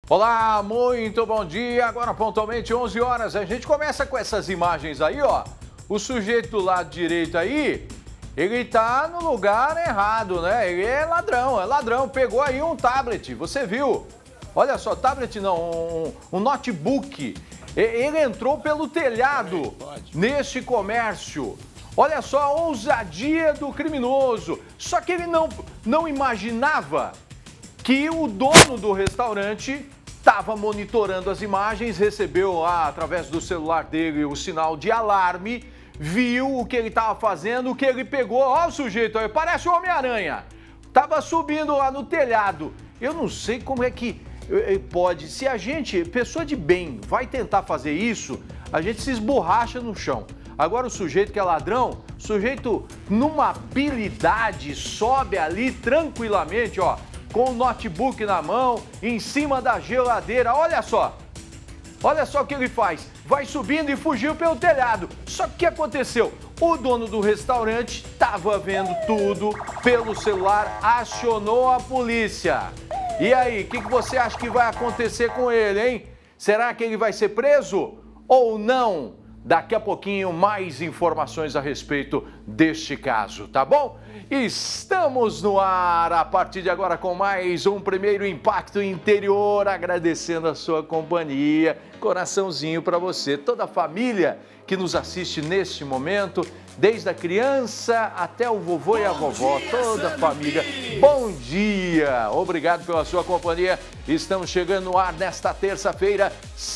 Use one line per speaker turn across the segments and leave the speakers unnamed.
Olá, muito bom dia. Agora pontualmente 11 horas. A gente começa com essas imagens aí, ó. O sujeito do lado direito aí, ele tá no lugar errado, né? Ele é ladrão. Pegou aí um tablet, você viu? Olha só, tablet não, um notebook. Ele entrou pelo telhado neste comércio. Olha só a ousadia do criminoso. Só que ele não imaginava que o dono do restaurante estava monitorando as imagens, recebeu lá, através do celular dele o sinal de alarme, viu o que ele estava fazendo, o que ele pegou. Olha o sujeito aí, parece o Homem-Aranha. Estava subindo lá no telhado. Eu não sei como é que pode. Se a gente, pessoa de bem, vai tentar fazer isso, a gente se esborracha no chão. Agora o sujeito que é ladrão, sujeito numa habilidade, sobe ali tranquilamente, ó, com o notebook na mão, em cima da geladeira. Olha só o que ele faz. Vai subindo e fugiu pelo telhado. Só que o que aconteceu? O dono do restaurante estava vendo tudo pelo celular, acionou a polícia. E aí, o que você acha que vai acontecer com ele, hein? Será que ele vai ser preso ou não? Daqui a pouquinho mais informações a respeito deste caso, tá bom? Estamos no ar a partir de agora com mais um Primeiro Impacto Interior, agradecendo a sua companhia, coraçãozinho para você, toda a família que nos assiste neste momento, desde a criança até o vovô e a vovó, toda a família. Bom dia! Obrigado pela sua companhia. Estamos chegando no ar nesta terça-feira,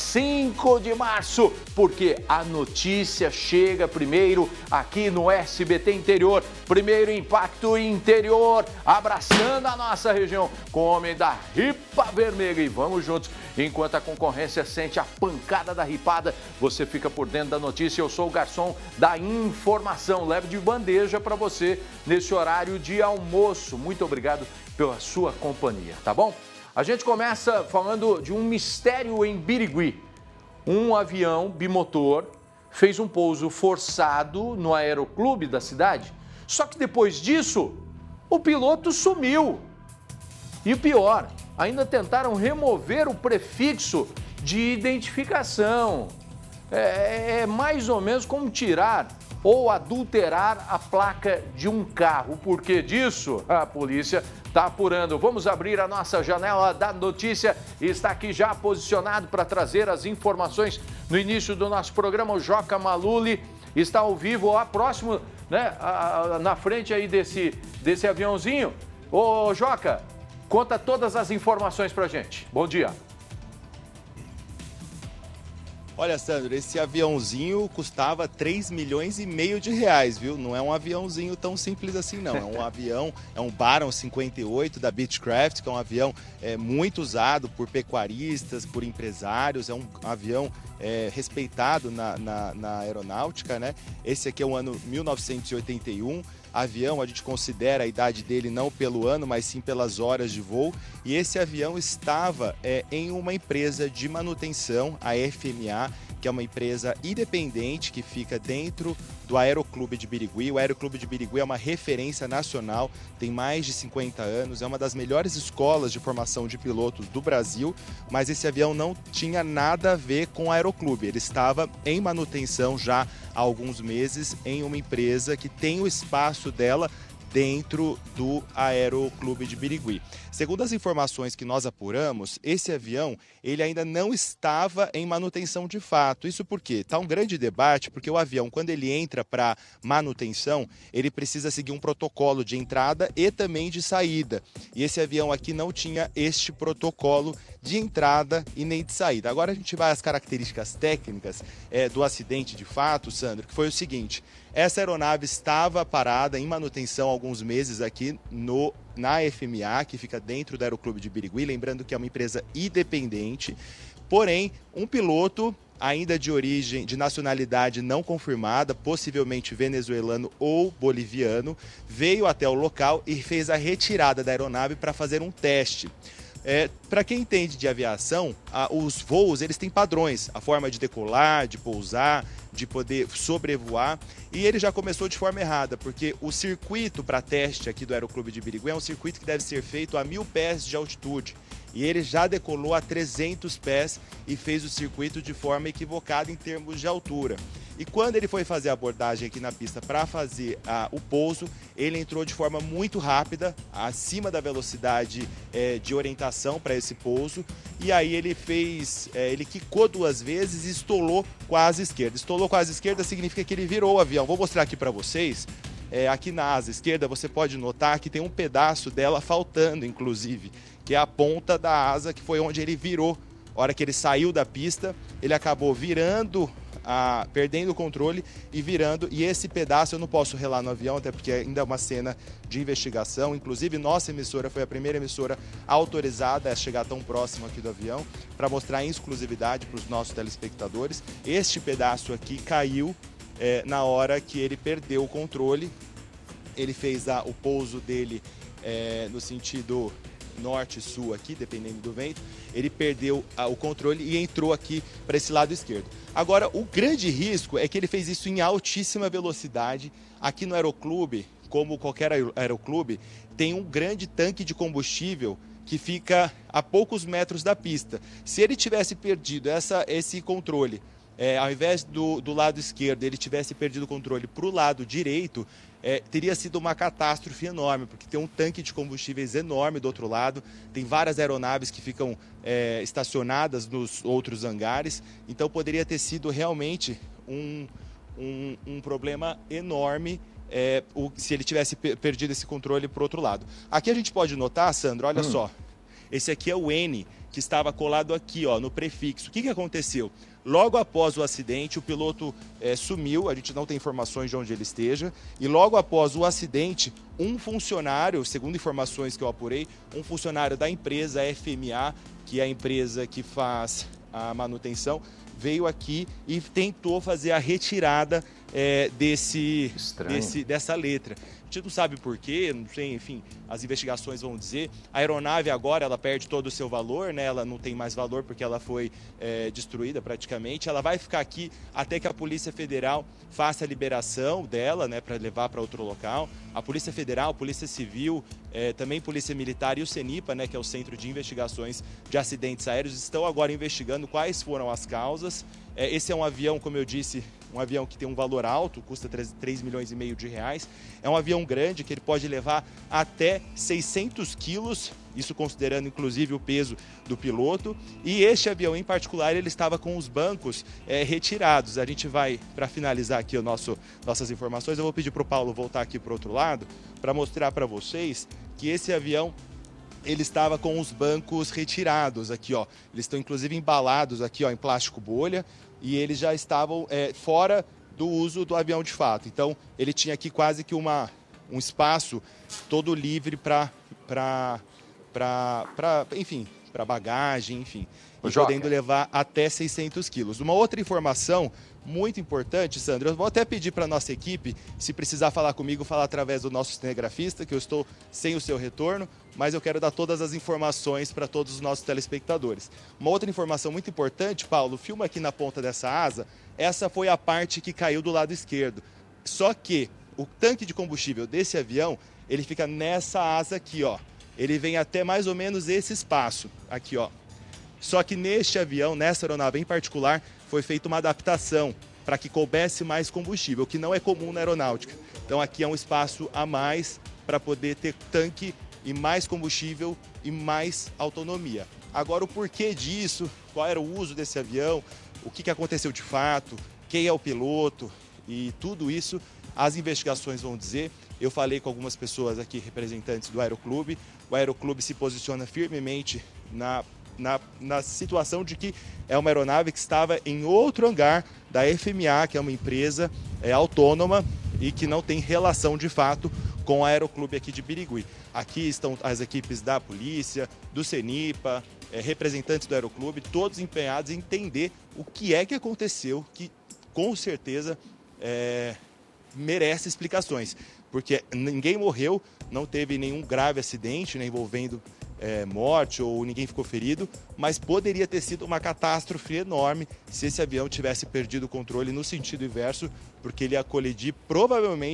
5 de março, porque a notícia chega primeiro aqui no SBT Interior. Primeiro Impacto Interior, abraçando a nossa região com o homem da Ripa Vermelha. E vamos juntos, enquanto a concorrência sente a pancada da ripada, você fica por dentro da notícia. Eu sou o garçom da informação, levo de bandeja para você nesse horário de almoço. Muito obrigado pela sua companhia, tá bom? A gente começa falando de um mistério em Birigui. Um avião bimotor fez um pouso forçado no aeroclube da cidade, só que depois disso, o piloto sumiu. E o pior, ainda tentaram remover o prefixo de identificação. É mais ou menos como tirar ou adulterar a placa de um carro. Por que disso? A polícia está apurando. Vamos abrir a nossa janela da notícia. Está aqui já posicionado para trazer as informações no início do nosso programa. O Joca Maluli está ao vivo lá próximo, né, na frente aí desse aviãozinho. Ô Joca, conta todas as informações para a gente. Bom dia.
Olha, Sandro, esse aviãozinho custava 3,5 milhões de reais, viu? Não é um aviãozinho tão simples assim, não. É um avião, é um Baron 58 da Beechcraft, que é um avião muito usado por pecuaristas, por empresários. É um avião respeitado na aeronáutica, né? Esse aqui é o ano 1981. Avião, a gente considera a idade dele não pelo ano, mas sim pelas horas de voo. E esse avião estava em uma empresa de manutenção, a FMA, que é uma empresa independente que fica dentro do Aeroclube de Birigui. O Aeroclube de Birigui é uma referência nacional, tem mais de 50 anos, é uma das melhores escolas de formação de pilotos do Brasil, mas esse avião não tinha nada a ver com o Aeroclube. Ele estava em manutenção já há alguns meses em uma empresa que tem o espaço dela dentro do Aeroclube de Birigui. Segundo as informações que nós apuramos, esse avião ele ainda não estava em manutenção de fato. Isso porque está um grande debate, porque o avião, quando ele entra para manutenção, ele precisa seguir um protocolo de entrada e também de saída. E esse avião aqui não tinha este protocolo de entrada e nem de saída. Agora a gente vai às características técnicas do acidente de fato, Sandro, que foi o seguinte: essa aeronave estava parada em manutenção há alguns meses aqui na FMA, que fica dentro do Aeroclube de Birigui, lembrando que é uma empresa independente. Porém, um piloto ainda de nacionalidade não confirmada, possivelmente venezuelano ou boliviano, veio até o local e fez a retirada da aeronave para fazer um teste. Para quem entende de aviação, os voos eles têm padrões, a forma de decolar, de pousar, de poder sobrevoar, e ele já começou de forma errada, porque o circuito para teste aqui do Aeroclube de Birigui é um circuito que deve ser feito a 1.000 pés de altitude. e ele já decolou a 300 pés e fez o circuito de forma equivocada em termos de altura. E quando ele foi fazer a abordagem aqui na pista para fazer o pouso, ele entrou de forma muito rápida, acima da velocidade de orientação para esse pouso. E aí ele ele quicou 2 vezes e estolou com a asa esquerda. Estolou com a asa esquerda significa que ele virou o avião. Vou mostrar aqui para vocês. Aqui na asa esquerda você pode notar que tem um pedaço dela faltando, inclusive, que é a ponta da asa, que foi onde ele virou. A hora que ele saiu da pista, ele acabou virando, perdendo o controle e virando. E esse pedaço eu não posso relar no avião, até porque ainda é uma cena de investigação. Inclusive, nossa emissora foi a primeira emissora autorizada a chegar tão próximo aqui do avião, para mostrar em exclusividade para os nossos telespectadores. Este pedaço aqui caiu na hora que ele perdeu o controle. Ele fez o pouso dele no sentido norte-sul aqui, dependendo do vento. Ele perdeu o controle e entrou aqui para esse lado esquerdo. Agora, o grande risco é que ele fez isso em altíssima velocidade. Aqui no aeroclube, como qualquer aeroclube, tem um grande tanque de combustível que fica a poucos metros da pista. Se ele tivesse perdido esse controle, ao invés do lado esquerdo, ele tivesse perdido o controle para o lado direito, teria sido uma catástrofe enorme, porque tem um tanque de combustíveis enorme do outro lado, tem várias aeronaves que ficam estacionadas nos outros hangares, então poderia ter sido realmente um problema enorme se ele tivesse perdido esse controle para o outro lado. Aqui a gente pode notar, Sandro, olha só, esse aqui é o N, que estava colado aqui, ó, no prefixo. O que aconteceu? Logo após o acidente, o piloto sumiu, a gente não tem informações de onde ele esteja, e logo após o acidente, um funcionário, segundo informações que eu apurei, um funcionário da empresa FMA, que é a empresa que faz a manutenção, veio aqui e tentou fazer a retirada dessa letra. A gente não sabe por quê, não sei, enfim, as investigações vão dizer. A aeronave agora, ela perde todo o seu valor, né? Ela não tem mais valor porque ela foi destruída praticamente. Ela vai ficar aqui até que a Polícia Federal faça a liberação dela, né, para levar para outro local. A Polícia Federal, a Polícia Civil, também Polícia Militar e o CENIPA, né, que é o Centro de Investigações de Acidentes Aéreos, estão agora investigando quais foram as causas. Esse é um avião, como eu disse, um avião que tem um valor alto, custa 3 milhões e meio de reais. É um avião grande que ele pode levar até 600 quilos, isso considerando inclusive o peso do piloto. E este avião em particular, ele estava com os bancos retirados. A gente vai, para finalizar aqui nossas informações, eu vou pedir para o Paulo voltar aqui para o outro lado, para mostrar para vocês que esse avião, ele estava com os bancos retirados aqui, ó. Eles estão inclusive embalados aqui, ó, em plástico bolha, e eles já estavam fora do uso do avião de fato. Então, ele tinha aqui quase que um espaço todo livre para bagagem, enfim, e podendo levar até 600 quilos. Uma outra informação muito importante, Sandro, eu vou até pedir para a nossa equipe, se precisar falar comigo, falar através do nosso cinegrafista, que eu estou sem o seu retorno, mas eu quero dar todas as informações para todos os nossos telespectadores. Uma outra informação muito importante, Paulo, filma aqui na ponta dessa asa, essa foi a parte que caiu do lado esquerdo. Só que o tanque de combustível desse avião, ele fica nessa asa aqui, ó. Ele vem até mais ou menos esse espaço, aqui, ó. Só que neste avião, nessa aeronave em particular, foi feita uma adaptação para que coubesse mais combustível, o que não é comum na aeronáutica. Então aqui é um espaço a mais para poder ter tanque e mais combustível e mais autonomia. Agora, o porquê disso, qual era o uso desse avião, o que aconteceu de fato, quem é o piloto e tudo isso, as investigações vão dizer. Eu falei com algumas pessoas aqui, representantes do Aeroclube. O Aeroclube se posiciona firmemente na situação de que é uma aeronave que estava em outro hangar da FMA, que é uma empresa autônoma e que não tem relação de fato com o Aeroclube aqui de Birigui. Aqui estão as equipes da polícia, do CENIPA, representantes do Aeroclube, todos empenhados em entender o que é que aconteceu, que com certeza merece explicações, porque ninguém morreu, não teve nenhum grave acidente, né, envolvendo morte ou ninguém ficou ferido, mas poderia ter sido uma catástrofe enorme se esse avião tivesse perdido o controle no sentido inverso, porque ele ia colidir provavelmente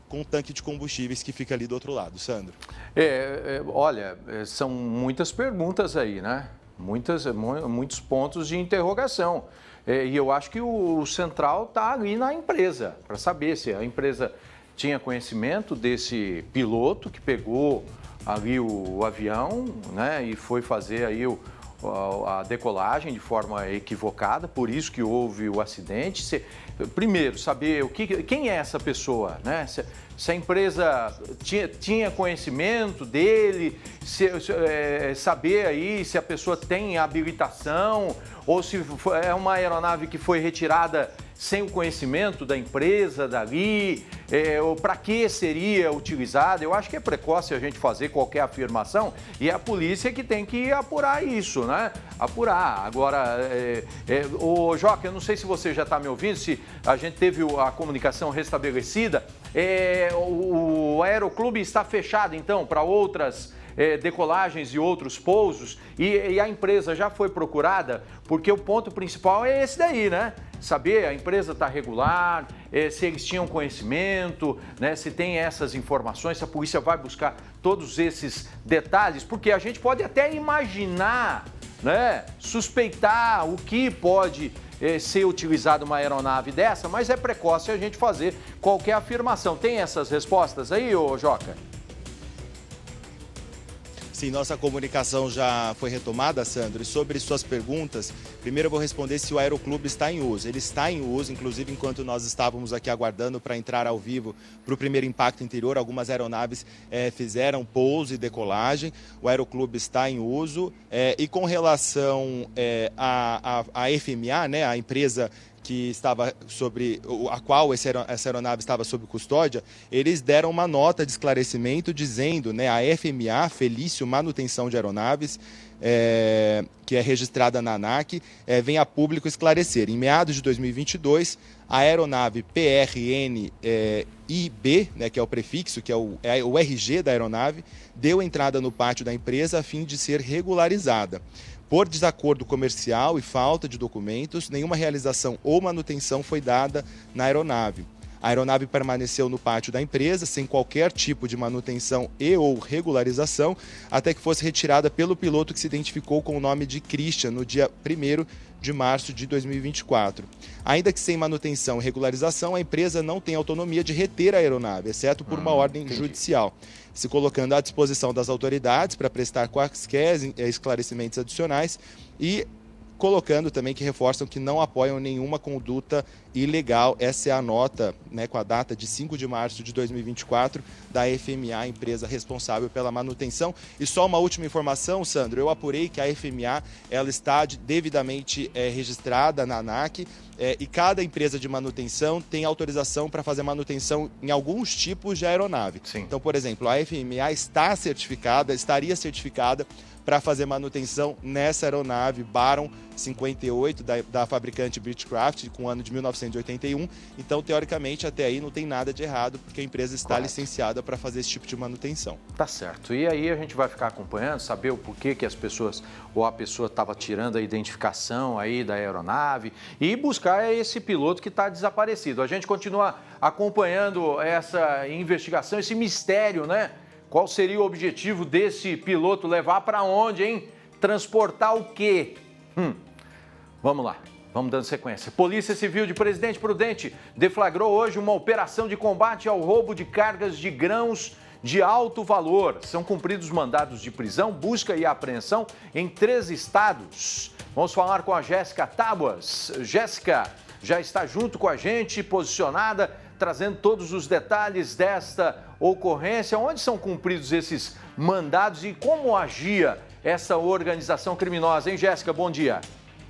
com o tanque de combustíveis que fica ali do outro lado. Sandro.
Olha, são muitas perguntas aí, né? Muitos pontos de interrogação. E eu acho que o central está ali na empresa, para saber se a empresa tinha conhecimento desse piloto que pegou ali o avião, né, e foi fazer aí a decolagem de forma equivocada, por isso que houve o acidente. Primeiro, saber quem é essa pessoa, né? Se a empresa tinha conhecimento dele, saber aí se a pessoa tem habilitação ou se é uma aeronave que foi retirada sem o conhecimento da empresa dali, ou para que seria utilizada. Eu acho que é precoce a gente fazer qualquer afirmação e é a polícia que tem que apurar isso, né? Apurar. Agora, ô Joca, eu não sei se você já está me ouvindo, se a gente teve a comunicação restabelecida. O Aeroclube está fechado, então, para outras decolagens e outros pousos, e a empresa já foi procurada, porque o ponto principal é esse daí, né? Saber a empresa está regular, se eles tinham conhecimento, né? Se tem essas informações, se a polícia vai buscar todos esses detalhes, porque a gente pode até imaginar, né? Suspeitar o que pode ser utilizado uma aeronave dessa, mas é precoce a gente fazer qualquer afirmação. Tem essas respostas aí, ô Joca?
Sim, nossa comunicação já foi retomada, Sandro. E sobre suas perguntas, primeiro eu vou responder se o Aeroclube está em uso. Ele está em uso, inclusive enquanto nós estávamos aqui aguardando para entrar ao vivo para o primeiro impacto interior, algumas aeronaves fizeram pouso e decolagem. O Aeroclube está em uso. E com relação à FMA, né, a empresa que estava sobre a qual essa aeronave estava sob custódia, eles deram uma nota de esclarecimento dizendo, né, a FMA, Felício Manutenção de Aeronaves, que é registrada na ANAC, vem a público esclarecer. Em meados de 2022, a aeronave PRN-IB, né, que é o prefixo, que é o RG da aeronave, deu entrada no pátio da empresa a fim de ser regularizada. Por desacordo comercial e falta de documentos, nenhuma realização ou manutenção foi dada na aeronave. A aeronave permaneceu no pátio da empresa, sem qualquer tipo de manutenção e ou regularização, até que fosse retirada pelo piloto que se identificou com o nome de Christian no dia 1º de março de 2024. Ainda que sem manutenção e regularização, a empresa não tem autonomia de reter a aeronave, exceto por uma ordem judicial, se colocando à disposição das autoridades para prestar quaisquer esclarecimentos adicionais e colocando também que reforçam que não apoiam nenhuma conduta ilegal. Essa é a nota, né, com a data de 5 de março de 2024 da FMA, empresa responsável pela manutenção. E só uma última informação, Sandro, eu apurei que a FMA ela está devidamente registrada na ANAC e cada empresa de manutenção tem autorização para fazer manutenção em alguns tipos de aeronave.
Sim.
Então, por exemplo, a FMA estaria certificada para fazer manutenção nessa aeronave Baron 58 da fabricante Beechcraft, com o ano de 1981. Então, teoricamente, até aí não tem nada de errado, porque a empresa está licenciada para fazer esse tipo de manutenção.
Tá certo. E aí a gente vai ficar acompanhando, saber o porquê que as pessoas ou a pessoa estava tirando a identificação aí da aeronave e buscar esse piloto que está desaparecido. A gente continua acompanhando essa investigação, esse mistério, né? Qual seria o objetivo desse piloto? Levar para onde, hein? Transportar o quê? Vamos lá, vamos dando sequência. Polícia Civil de Presidente Prudente deflagrou hoje uma operação de combate ao roubo de cargas de grãos de alto valor. São cumpridos mandados de prisão, busca e apreensão em 3 estados. Vamos falar com a Jéssica Tábuas. Jéssica já está junto com a gente, posicionada, trazendo todos os detalhes desta ocorrência. Onde são cumpridos esses mandados e como agia essa organização criminosa, hein, Jéssica? Bom dia.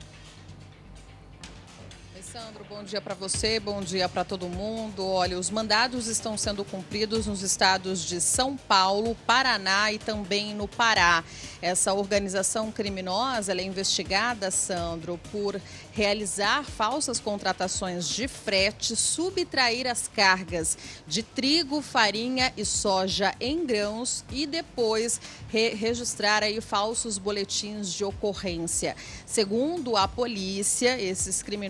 Sandro, bom dia para você, bom dia para todo mundo. Olha, os mandados estão sendo cumpridos nos estados de São Paulo, Paraná e também no Pará. Essa organização criminosa ela é investigada, Sandro, por realizar falsas contratações de frete, subtrair as cargas de trigo, farinha e soja em grãos e depois registrar aí falsos boletins de ocorrência. Segundo a polícia, esses criminosos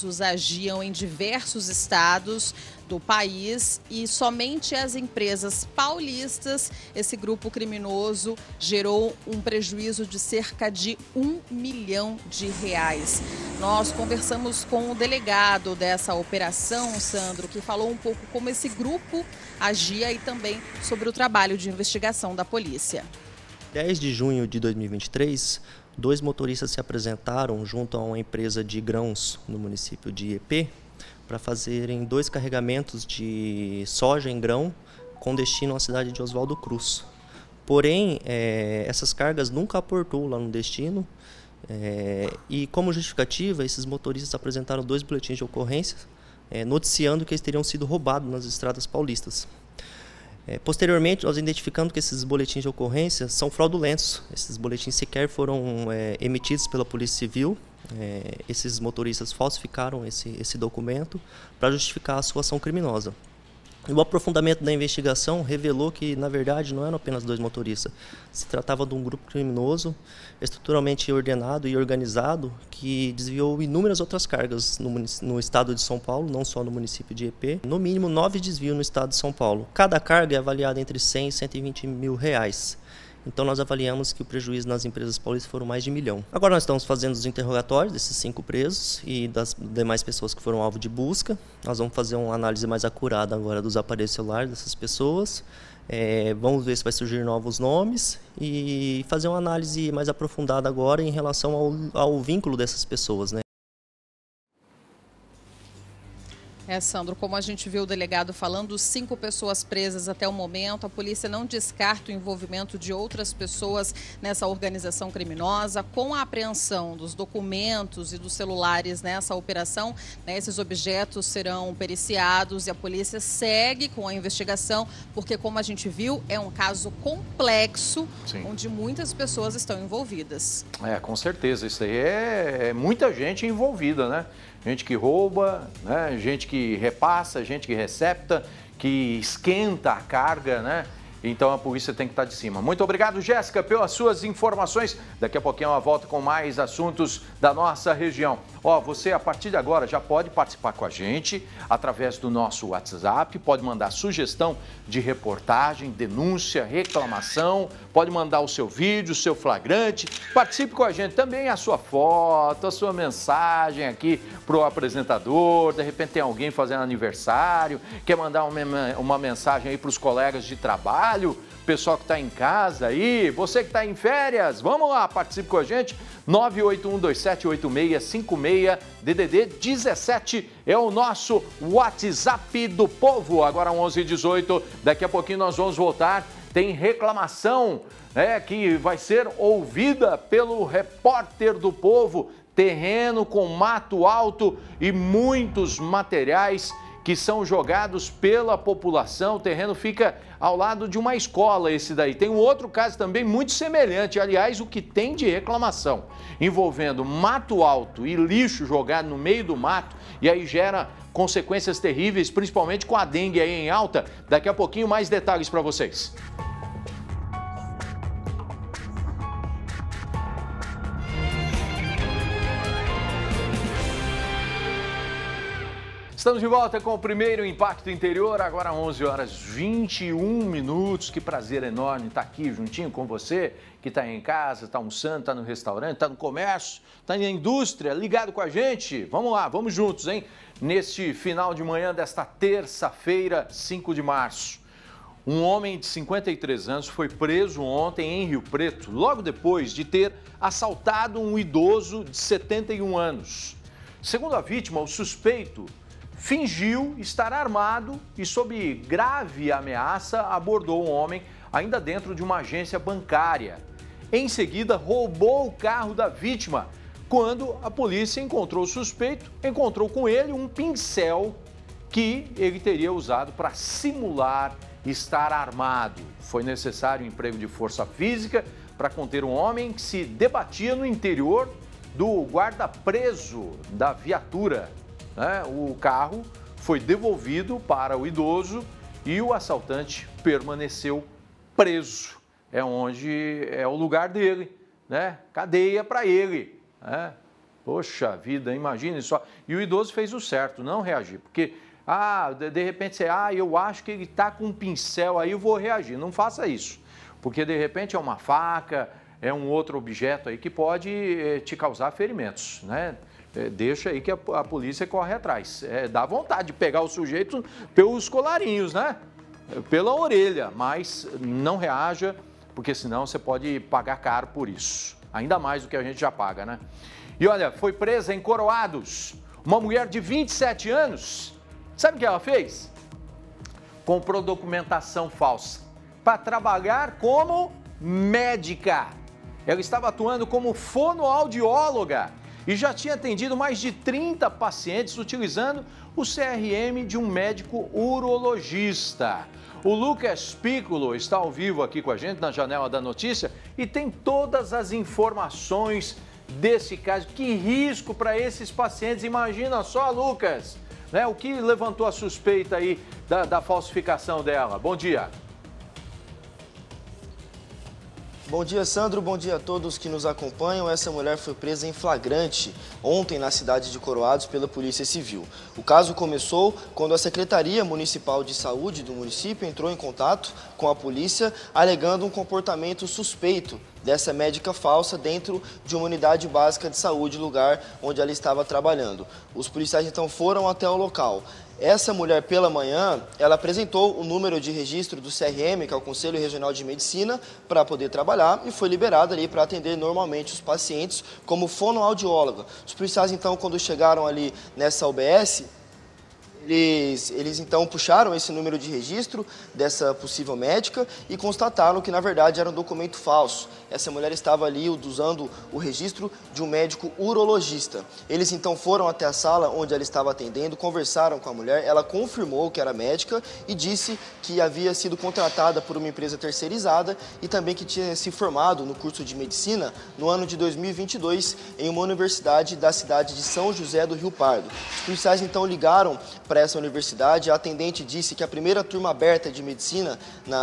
criminosos agiam em diversos estados do país e somente as empresas paulistas, esse grupo criminoso gerou um prejuízo de cerca de R$1 milhão. Nós conversamos com o delegado dessa operação, Sandro, que falou um pouco como esse grupo agia e também sobre o trabalho de investigação da polícia.
10 de junho de 2023, 2 motoristas se apresentaram junto a uma empresa de grãos no município de Epê para fazerem 2 carregamentos de soja em grão com destino à cidade de Oswaldo Cruz. Porém, essas cargas nunca aportou lá no destino e, como justificativa, esses motoristas apresentaram 2 boletins de ocorrência noticiando que eles teriam sido roubados nas estradas paulistas. Posteriormente, nós identificamos que esses boletins de ocorrência são fraudulentos. Esses boletins sequer foram emitidos pela Polícia Civil. Esses motoristas falsificaram esse documento para justificar a sua ação criminosa. E o aprofundamento da investigação revelou que, na verdade, não eram apenas 2 motoristas. Se tratava de um grupo criminoso, estruturalmente ordenado e organizado, que desviou inúmeras outras cargas no estado de São Paulo, não só no município de Epê. No mínimo 9 desvios no estado de São Paulo. Cada carga é avaliada entre 100 e 120 mil reais. Então nós avaliamos que o prejuízo nas empresas paulistas foram mais de R$1 milhão. Agora nós estamos fazendo os interrogatórios desses 5 presos e das demais pessoas que foram alvo de busca. Nós vamos fazer uma análise mais acurada agora dos aparelhos celulares dessas pessoas. Vamos ver se vai surgir novos nomes e fazer uma análise mais aprofundada agora em relação ao vínculo dessas pessoas, né?
Sandro, como a gente viu o delegado falando, 5 pessoas presas até o momento. A polícia não descarta o envolvimento de outras pessoas nessa organização criminosa. Com a apreensão dos documentos e dos celulares nessa operação, esses objetos serão periciados e a polícia segue com a investigação, porque, como a gente viu, é um caso complexo. Sim. Onde muitas pessoas estão envolvidas.
Com certeza. Isso aí é muita gente envolvida, né? Gente que rouba, né? Gente que repassa, gente que recepta, que esquenta a carga, né? Então a polícia tem que estar de cima. Muito obrigado, Jéssica, pelas suas informações. Daqui a pouquinho eu volto com mais assuntos da nossa região. Você a partir de agora já pode participar com a gente através do nosso WhatsApp, pode mandar sugestão de reportagem, denúncia, reclamação, pode mandar o seu vídeo, o seu flagrante. Participe com a gente também, a sua foto, a sua mensagem aqui para o apresentador. De repente tem alguém fazendo aniversário, quer mandar uma mensagem aí para os colegas de trabalho, pessoal que está em casa aí, você que está em férias, vamos lá, participe com a gente. 981278656, DDD 17 é o nosso WhatsApp do povo. Agora 11h18, daqui a pouquinho nós vamos voltar. Tem reclamação que vai ser ouvida pelo repórter do povo. Terreno com mato alto e muitos materiais que são jogados pela população. O terreno fica ao lado de uma escola, esse daí. Tem um outro caso também muito semelhante, aliás, o que tem de reclamação, envolvendo mato alto e lixo jogado no meio do mato, e aí gera consequências terríveis, principalmente com a dengue aí em alta. Daqui a pouquinho mais detalhes para vocês. Estamos de volta com o primeiro Impacto Interior, agora 11h21. Que prazer enorme estar aqui juntinho com você, que está em casa, está almoçando, está no restaurante, está no comércio, está na indústria, ligado com a gente. Vamos lá, vamos juntos, hein? Neste final de manhã desta terça-feira, 5 de março. Um homem de 53 anos foi preso ontem em Rio Preto, logo depois de ter assaltado um idoso de 71 anos. Segundo a vítima, o suspeito fingiu estar armado e, sob grave ameaça, abordou um homem ainda dentro de uma agência bancária. Em seguida, roubou o carro da vítima. Quando a polícia encontrou o suspeito, encontrou com ele um pincel que ele teria usado para simular estar armado. Foi necessário o emprego de força física para conter um homem que se debatia no interior do guarda-preso da viatura. O carro foi devolvido para o idoso e o assaltante permaneceu preso. É onde é o lugar dele, né? Cadeia para ele. Poxa vida, imagine só. E o idoso fez o certo, não reagir. Porque, de repente você, eu acho que ele está com um pincel aí, eu vou reagir. Não faça isso. Porque, de repente, é uma faca, é um outro objeto aí que pode te causar ferimentos, né? Deixa aí que a polícia corre atrás. Dá vontade de pegar o sujeito pelos colarinhos, né? Pela orelha, mas não reaja, porque senão você pode pagar caro por isso. Ainda mais do que a gente já paga, né? E olha, foi presa em Coroados uma mulher de 27 anos. Sabe o que ela fez? Comprou documentação falsa para trabalhar como médica. Ela estava atuando como fonoaudióloga e já tinha atendido mais de 30 pacientes utilizando o CRM de um médico urologista. O Lucas Piccolo está ao vivo aqui com a gente na Janela da Notícia e tem todas as informações desse caso. Que risco para esses pacientes, imagina só, Lucas, né? O que levantou a suspeita aí da falsificação dela? Bom dia.
Bom dia, Sandro. Bom dia a todos que nos acompanham. Essa mulher foi presa em flagrante ontem na cidade de Coroados pela Polícia Civil. O caso começou quando a Secretaria Municipal de Saúde do município entrou em contato com a polícia alegando um comportamento suspeito dessa médica falsa dentro de uma unidade básica de saúde, lugar onde ela estava trabalhando. Os policiais então foram até o local. Essa mulher, pela manhã, ela apresentou o número de registro do CRM, que é o Conselho Regional de Medicina, para poder trabalhar e foi liberada ali para atender normalmente os pacientes como fonoaudióloga. Os policiais, então, quando chegaram ali nessa UBS, eles então puxaram esse número de registro dessa possível médica e constataram que, na verdade, era um documento falso. Essa mulher estava ali usando o registro de um médico urologista. Eles então foram até a sala onde ela estava atendendo, conversaram com a mulher, ela confirmou que era médica e disse que havia sido contratada por uma empresa terceirizada e também que tinha se formado no curso de medicina no ano de 2022 em uma universidade da cidade de São José do Rio Pardo. Os policiais então ligaram para essa universidade, a atendente disse que a primeira turma aberta de medicina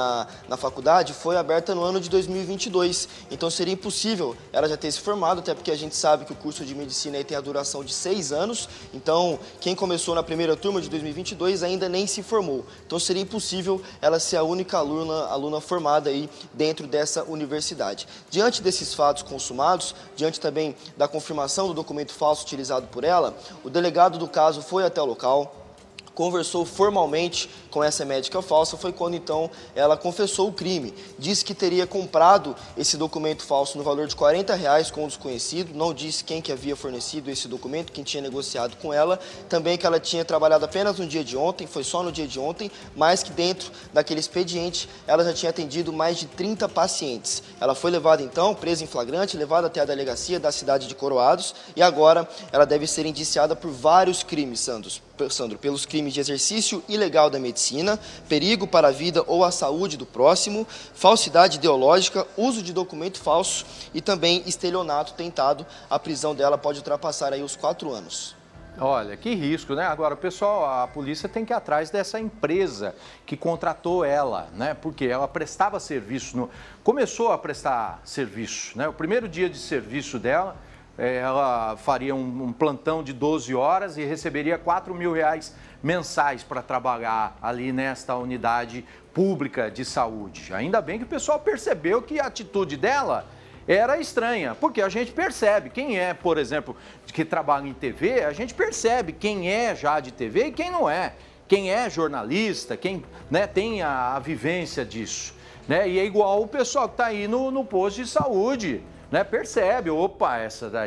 na faculdade foi aberta no ano de 2022, então seria impossível ela já ter se formado, até porque a gente sabe que o curso de medicina aí tem a duração de 6 anos, então quem começou na primeira turma de 2022 ainda nem se formou, então seria impossível ela ser a única aluna formada aí dentro dessa universidade. Diante desses fatos consumados, diante também da confirmação do documento falso utilizado por ela, o delegado do caso foi até o local, conversou formalmente com essa médica falsa, foi quando então ela confessou o crime. Disse que teria comprado esse documento falso no valor de R$40 com um desconhecido, não disse quem que havia fornecido esse documento, quem tinha negociado com ela, também que ela tinha trabalhado apenas no dia de ontem, foi só no dia de ontem, mas que dentro daquele expediente ela já tinha atendido mais de 30 pacientes. Ela foi levada então, presa em flagrante, levada até a delegacia da cidade de Coroados e agora ela deve ser indiciada por vários crimes, Sandro, pelos crimes de exercício ilegal da medicina, perigo para a vida ou a saúde do próximo, falsidade ideológica, uso de documento falso e também estelionato tentado. A prisão dela pode ultrapassar aí os 4 anos.
Olha, que risco, né? Agora, pessoal, a polícia tem que ir atrás dessa empresa que contratou ela, né? Porque ela prestava serviço, começou a prestar serviço, né? O primeiro dia de serviço dela, ela faria um plantão de 12 horas e receberia R$4.000 mensais para trabalhar ali nesta unidade pública de saúde. Ainda bem que o pessoal percebeu que a atitude dela era estranha, porque a gente percebe quem é, por exemplo, que trabalha em TV, a gente percebe quem é já de TV e quem não é, quem é jornalista, quem, né, tem a vivência disso, né? E é igual o pessoal que está aí no posto de saúde, né, percebe, opa,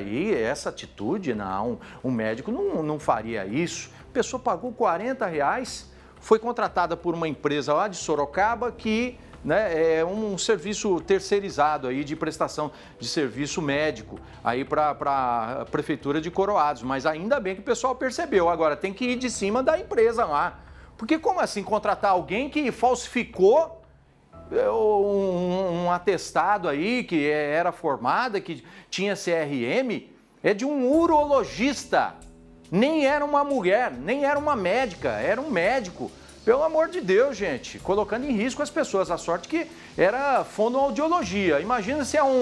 essa atitude, não, um médico não faria isso. A pessoa pagou R$40, foi contratada por uma empresa lá de Sorocaba que, né, é um serviço terceirizado aí de prestação de serviço médico aí para a Prefeitura de Coroados. Mas ainda bem que o pessoal percebeu. Agora tem que ir de cima da empresa lá. Porque como assim contratar alguém que falsificou um atestado aí, que era formada, que tinha CRM, é de um urologista. Nem era uma mulher, nem era uma médica, era um médico. Pelo amor de Deus, gente, colocando em risco as pessoas. A sorte que era fonoaudiologia. Imagina se é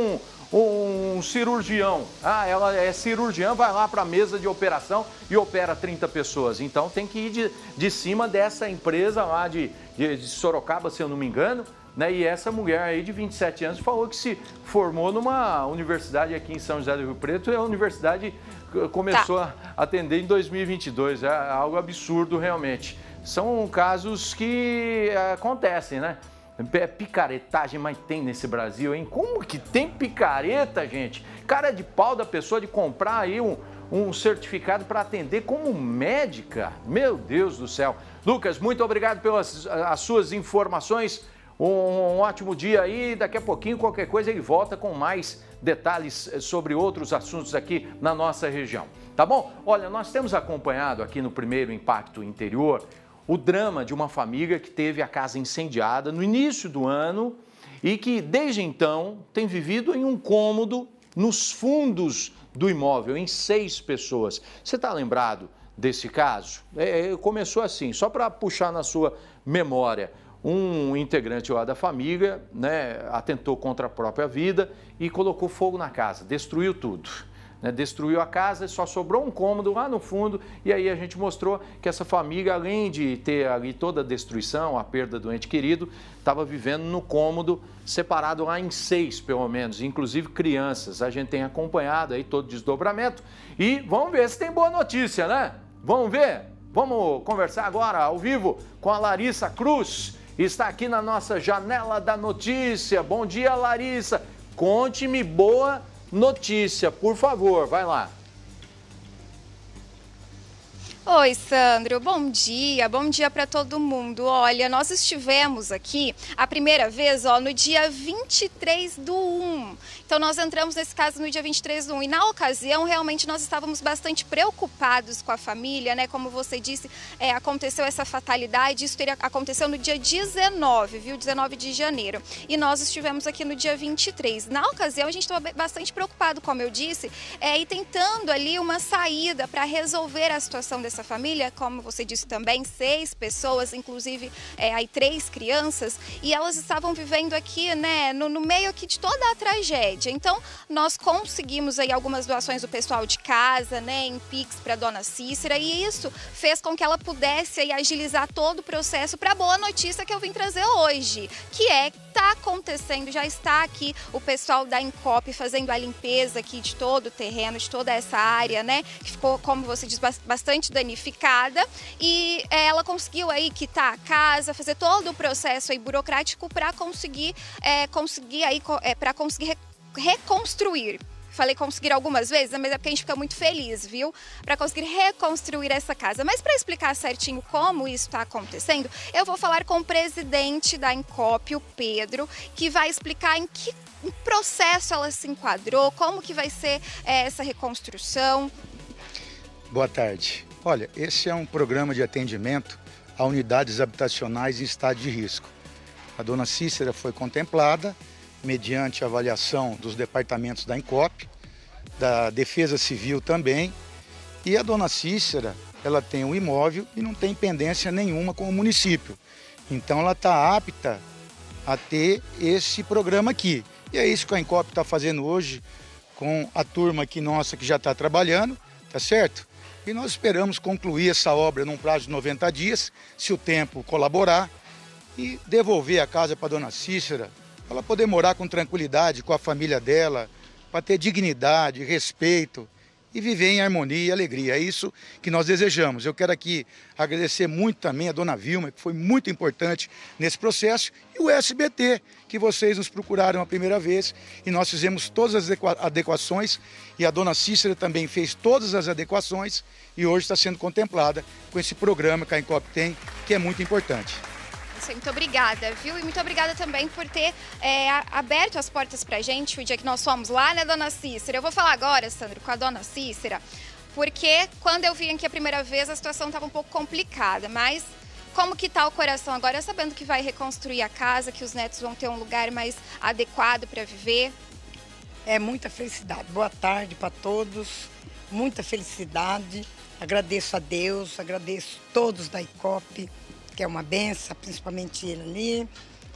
um cirurgião. Ah, ela é cirurgiã, vai lá para a mesa de operação e opera 30 pessoas. Então tem que ir de cima dessa empresa lá de Sorocaba, se eu não me engano, né? E essa mulher aí de 27 anos falou que se formou numa universidade aqui em São José do Rio Preto e a universidade começou a atender em 2022. É algo absurdo realmente. São casos que acontecem, né? Picaretagem, mas tem nesse Brasil, hein? Como que tem picareta, gente? Cara de pau da pessoa de comprar aí um certificado para atender como médica. Meu Deus do céu. Lucas, muito obrigado pelas as suas informações. Um ótimo dia aí. Daqui a pouquinho, qualquer coisa, ele volta com mais detalhes sobre outros assuntos aqui na nossa região. Tá bom? Olha, nós temos acompanhado aqui no Primeiro Impacto Interior o drama de uma família que teve a casa incendiada no início do ano e que, desde então, tem vivido em um cômodo nos fundos do imóvel, em 6 pessoas. Você está lembrado desse caso? Começou assim, só para puxar na sua memória. Um integrante lá da família, né, atentou contra a própria vida e colocou fogo na casa, destruiu tudo. Destruiu a casa e só sobrou um cômodo lá no fundo. E aí a gente mostrou que essa família, além de ter ali toda a destruição, a perda do ente querido, estava vivendo no cômodo separado lá em 6, pelo menos, inclusive crianças. A gente tem acompanhado aí todo o desdobramento e vamos ver se tem boa notícia, né? Vamos ver? Vamos conversar agora ao vivo com a Larissa Cruz. Está aqui na nossa janela da notícia. Bom dia, Larissa. Conte-me boa notícia, por favor, vai lá.
Oi, Sandro, bom dia para todo mundo. Olha, nós estivemos aqui a primeira vez, no dia 23/1. Então, nós entramos nesse caso no dia 23/1 e na ocasião, realmente, nós estávamos bastante preocupados com a família, né? Como você disse, aconteceu essa fatalidade, isso aconteceu no dia 19, viu? 19 de janeiro. E nós estivemos aqui no dia 23. Na ocasião, a gente estava bastante preocupado, como eu disse, e tentando ali uma saída para resolver a situação dessa família, como você disse também, 6 pessoas, inclusive aí 3 crianças, e elas estavam vivendo aqui, né, no meio aqui de toda a tragédia. Então, nós conseguimos aí algumas doações do pessoal de casa, né, em Pix para dona Cícera, e isso fez com que ela pudesse aí agilizar todo o processo para a boa notícia que eu vim trazer hoje, que está acontecendo, já está aqui o pessoal da Incop fazendo a limpeza aqui de todo o terreno, de toda essa área, né, que ficou, como você diz, bastante danificada, e ela conseguiu aí quitar a casa, fazer todo o processo aí burocrático para conseguir reconstruir. Falei conseguir algumas vezes, mas é porque a gente fica muito feliz, viu? Para conseguir reconstruir essa casa. Mas para explicar certinho como isso está acontecendo, eu vou falar com o presidente da Incop, o Pedro, que vai explicar em que processo ela se enquadrou, como que vai ser essa reconstrução.
Boa tarde. Olha, esse é um programa de atendimento a unidades habitacionais em estado de risco. A dona Cícera foi contemplada mediante a avaliação dos departamentos da Incop, da Defesa Civil também, e a dona Cícera, ela tem um imóvel e não tem pendência nenhuma com o município. Então ela está apta a ter esse programa aqui. E é isso que a Incop está fazendo hoje com a turma aqui nossa que já está trabalhando, tá certo? E nós esperamos concluir essa obra num prazo de 90 dias, se o tempo colaborar, e devolver a casa para a dona Cícera, para ela poder morar com tranquilidade com a família dela, para ter dignidade, respeito e viver em harmonia e alegria. É isso que nós desejamos. Eu quero aqui agradecer muito também a dona Vilma, que foi muito importante nesse processo, e o SBT, que vocês nos procuraram a primeira vez, e nós fizemos todas as adequações, e a dona Cícera também fez todas as adequações, e hoje está sendo contemplada com esse programa que a Incop tem, que é muito importante.
Muito obrigada, viu? E muito obrigada também por ter aberto as portas pra gente o dia que nós fomos lá, né, dona Cícera? Eu vou falar agora, Sandro, com a dona Cícera, porque quando eu vim aqui a primeira vez a situação estava um pouco complicada, mas como que tá o coração agora, sabendo que vai reconstruir a casa, que os netos vão ter um lugar mais adequado para viver?
É muita felicidade. Boa tarde para todos, muita felicidade. Agradeço a Deus, agradeço todos da Incop, que é uma benção, principalmente ele ali.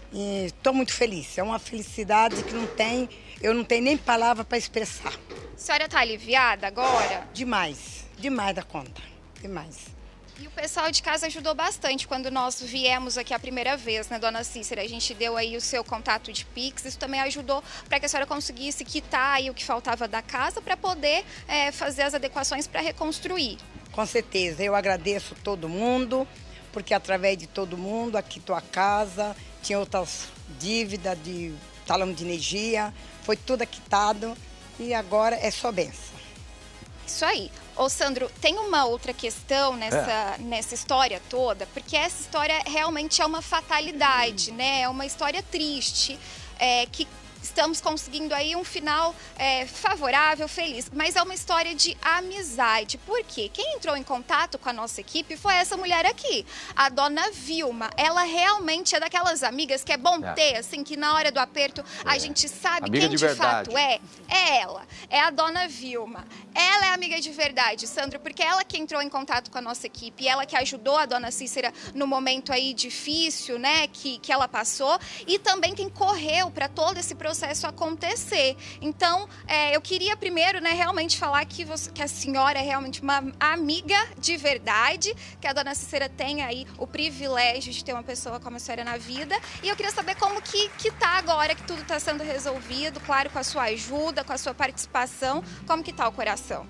E estou muito feliz. É uma felicidade que eu não tenho nem palavra para expressar.
A senhora está aliviada agora?
Demais, demais da conta, demais.
E o pessoal de casa ajudou bastante quando nós viemos aqui a primeira vez, né, dona Cícera? A gente deu aí o seu contato de Pix, isso também ajudou para que a senhora conseguisse quitar aí o que faltava da casa para poder fazer as adequações para reconstruir.
Com certeza, eu agradeço todo mundo, porque através de todo mundo, aqui tua casa, tinha outras dívidas de talão de energia, foi tudo quitado e agora é só benção.
Isso aí. Ô, Sandro, tem uma outra questão nessa história toda, porque essa história realmente é uma fatalidade, né? É uma história triste, que estamos conseguindo aí um final favorável, feliz, mas é uma história de amizade. Por quê? Quem entrou em contato com a nossa equipe foi essa mulher aqui, a dona Vilma. Ela realmente é daquelas amigas que é bom ter, assim, que na hora do aperto a gente sabe
amiga
quem de fato é. É ela, é a dona Vilma. Ela é amiga de verdade, Sandro, porque ela que entrou em contato com a nossa equipe, ela que ajudou a dona Cícera no momento aí difícil, né, que ela passou, e também quem correu para todo esse processo acontecer. Então, eu queria primeiro, né, realmente falar que a senhora é realmente uma amiga de verdade, que a dona Cícera tem aí o privilégio de ter uma pessoa como a senhora na vida. E eu queria saber como que tá agora, que tudo está sendo resolvido, claro, com a sua ajuda, com a sua participação, como que tá o coração?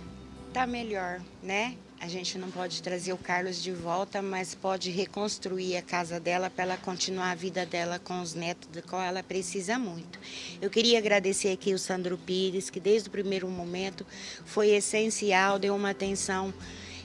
Tá melhor, né? A gente não pode trazer o Carlos de volta, mas pode reconstruir a casa dela para ela continuar a vida dela com os netos, do qual ela precisa muito. Eu queria agradecer aqui o Sandro Pires, que desde o primeiro momento foi essencial, deu uma atenção.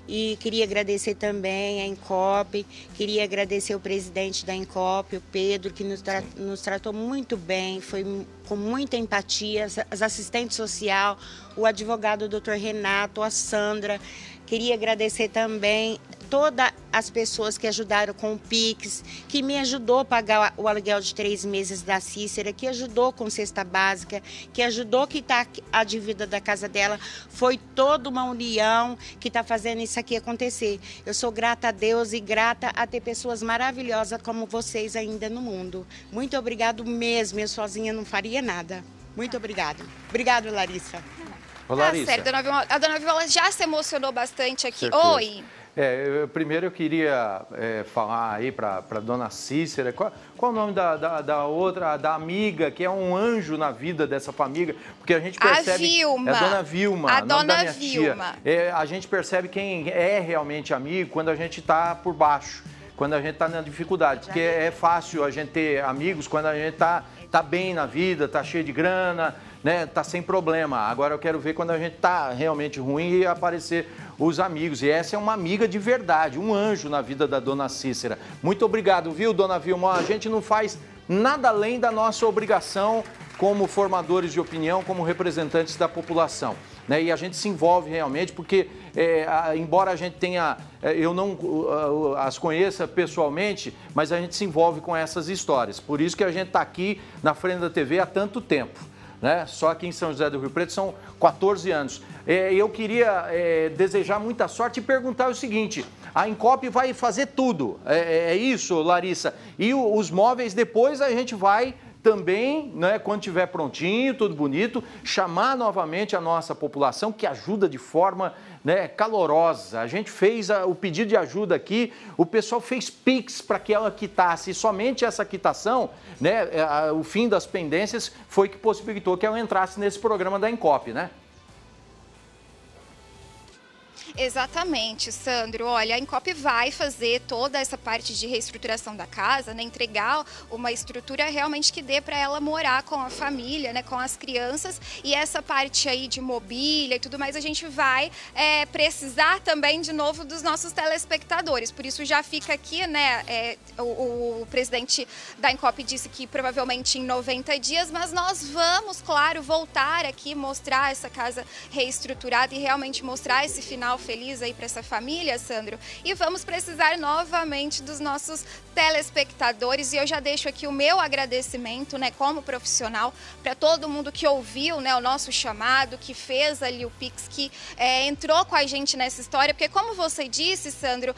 E queria agradecer também a Incop, queria agradecer o presidente da Incop, o Pedro, que nos tratou muito bem, foi com muita empatia, as assistentes sociais, o advogado Dr. Renato, a Sandra. Queria agradecer também todas as pessoas que ajudaram com o Pix, que me ajudou a pagar o aluguel de 3 meses da Cícera, que ajudou com cesta básica, que ajudou a quitar a dívida da casa dela. Foi toda uma união que está fazendo isso aqui acontecer. Eu sou grata a Deus e grata a ter pessoas maravilhosas como vocês ainda no mundo. Muito obrigado mesmo, eu sozinha não faria nada. Muito obrigado. Obrigado, Larissa.
Ô, Larissa.
Sério, a dona Vilma já se emocionou bastante aqui. Certeza. Oi.
Primeiro eu queria falar aí para a dona Cícera, qual o nome da outra, da amiga, que é um anjo na vida dessa família, porque a gente percebe...
A Vilma.
É a dona Vilma,
a dona da minha Vilma.
Tia. A gente percebe quem é realmente amigo quando a gente está por baixo, quando a gente está na dificuldade, porque é fácil a gente ter amigos quando a gente tá bem na vida, tá cheio de grana, né, tá sem problema. Agora eu quero ver quando a gente tá realmente ruim e aparecer os amigos. E essa é uma amiga de verdade, um anjo na vida da dona Cícera. Muito obrigado, viu, dona Vilma? A gente não faz nada além da nossa obrigação como formadores de opinião, como representantes da população, né? E a gente se envolve realmente porque, embora a gente tenha, eu não as conheça pessoalmente, mas a gente se envolve com essas histórias. Por isso que a gente está aqui na frente da TV há tanto tempo, né? Só aqui em São José do Rio Preto são 14 anos. Eu queria desejar muita sorte e perguntar o seguinte: a Incop vai fazer tudo, é isso, Larissa? E os móveis depois a gente vai também, né, quando estiver prontinho, tudo bonito, chamar novamente a nossa população, que ajuda de forma, né, calorosa. A gente fez o pedido de ajuda aqui, o pessoal fez Pix para que ela quitasse, e somente essa quitação, né, o fim das pendências, foi que possibilitou que ela entrasse nesse programa da Incop, né?
Exatamente, Sandro. Olha, a Incop vai fazer toda essa parte de reestruturação da casa, né? Entregar uma estrutura realmente que dê para ela morar com a família, né? Com as crianças. E essa parte aí de mobília e tudo mais, a gente vai precisar também, de novo, dos nossos telespectadores. Por isso já fica aqui, né? O presidente da Incop disse que provavelmente em 90 dias, mas nós vamos, claro, voltar aqui, mostrar essa casa reestruturada e realmente mostrar esse final feliz aí para essa família, Sandro. E vamos precisar novamente dos nossos telespectadores. E eu já deixo aqui o meu agradecimento, né, como profissional, para todo mundo que ouviu, né, o nosso chamado, que fez ali o Pix, que entrou com a gente nessa história. Porque como você disse, Sandro,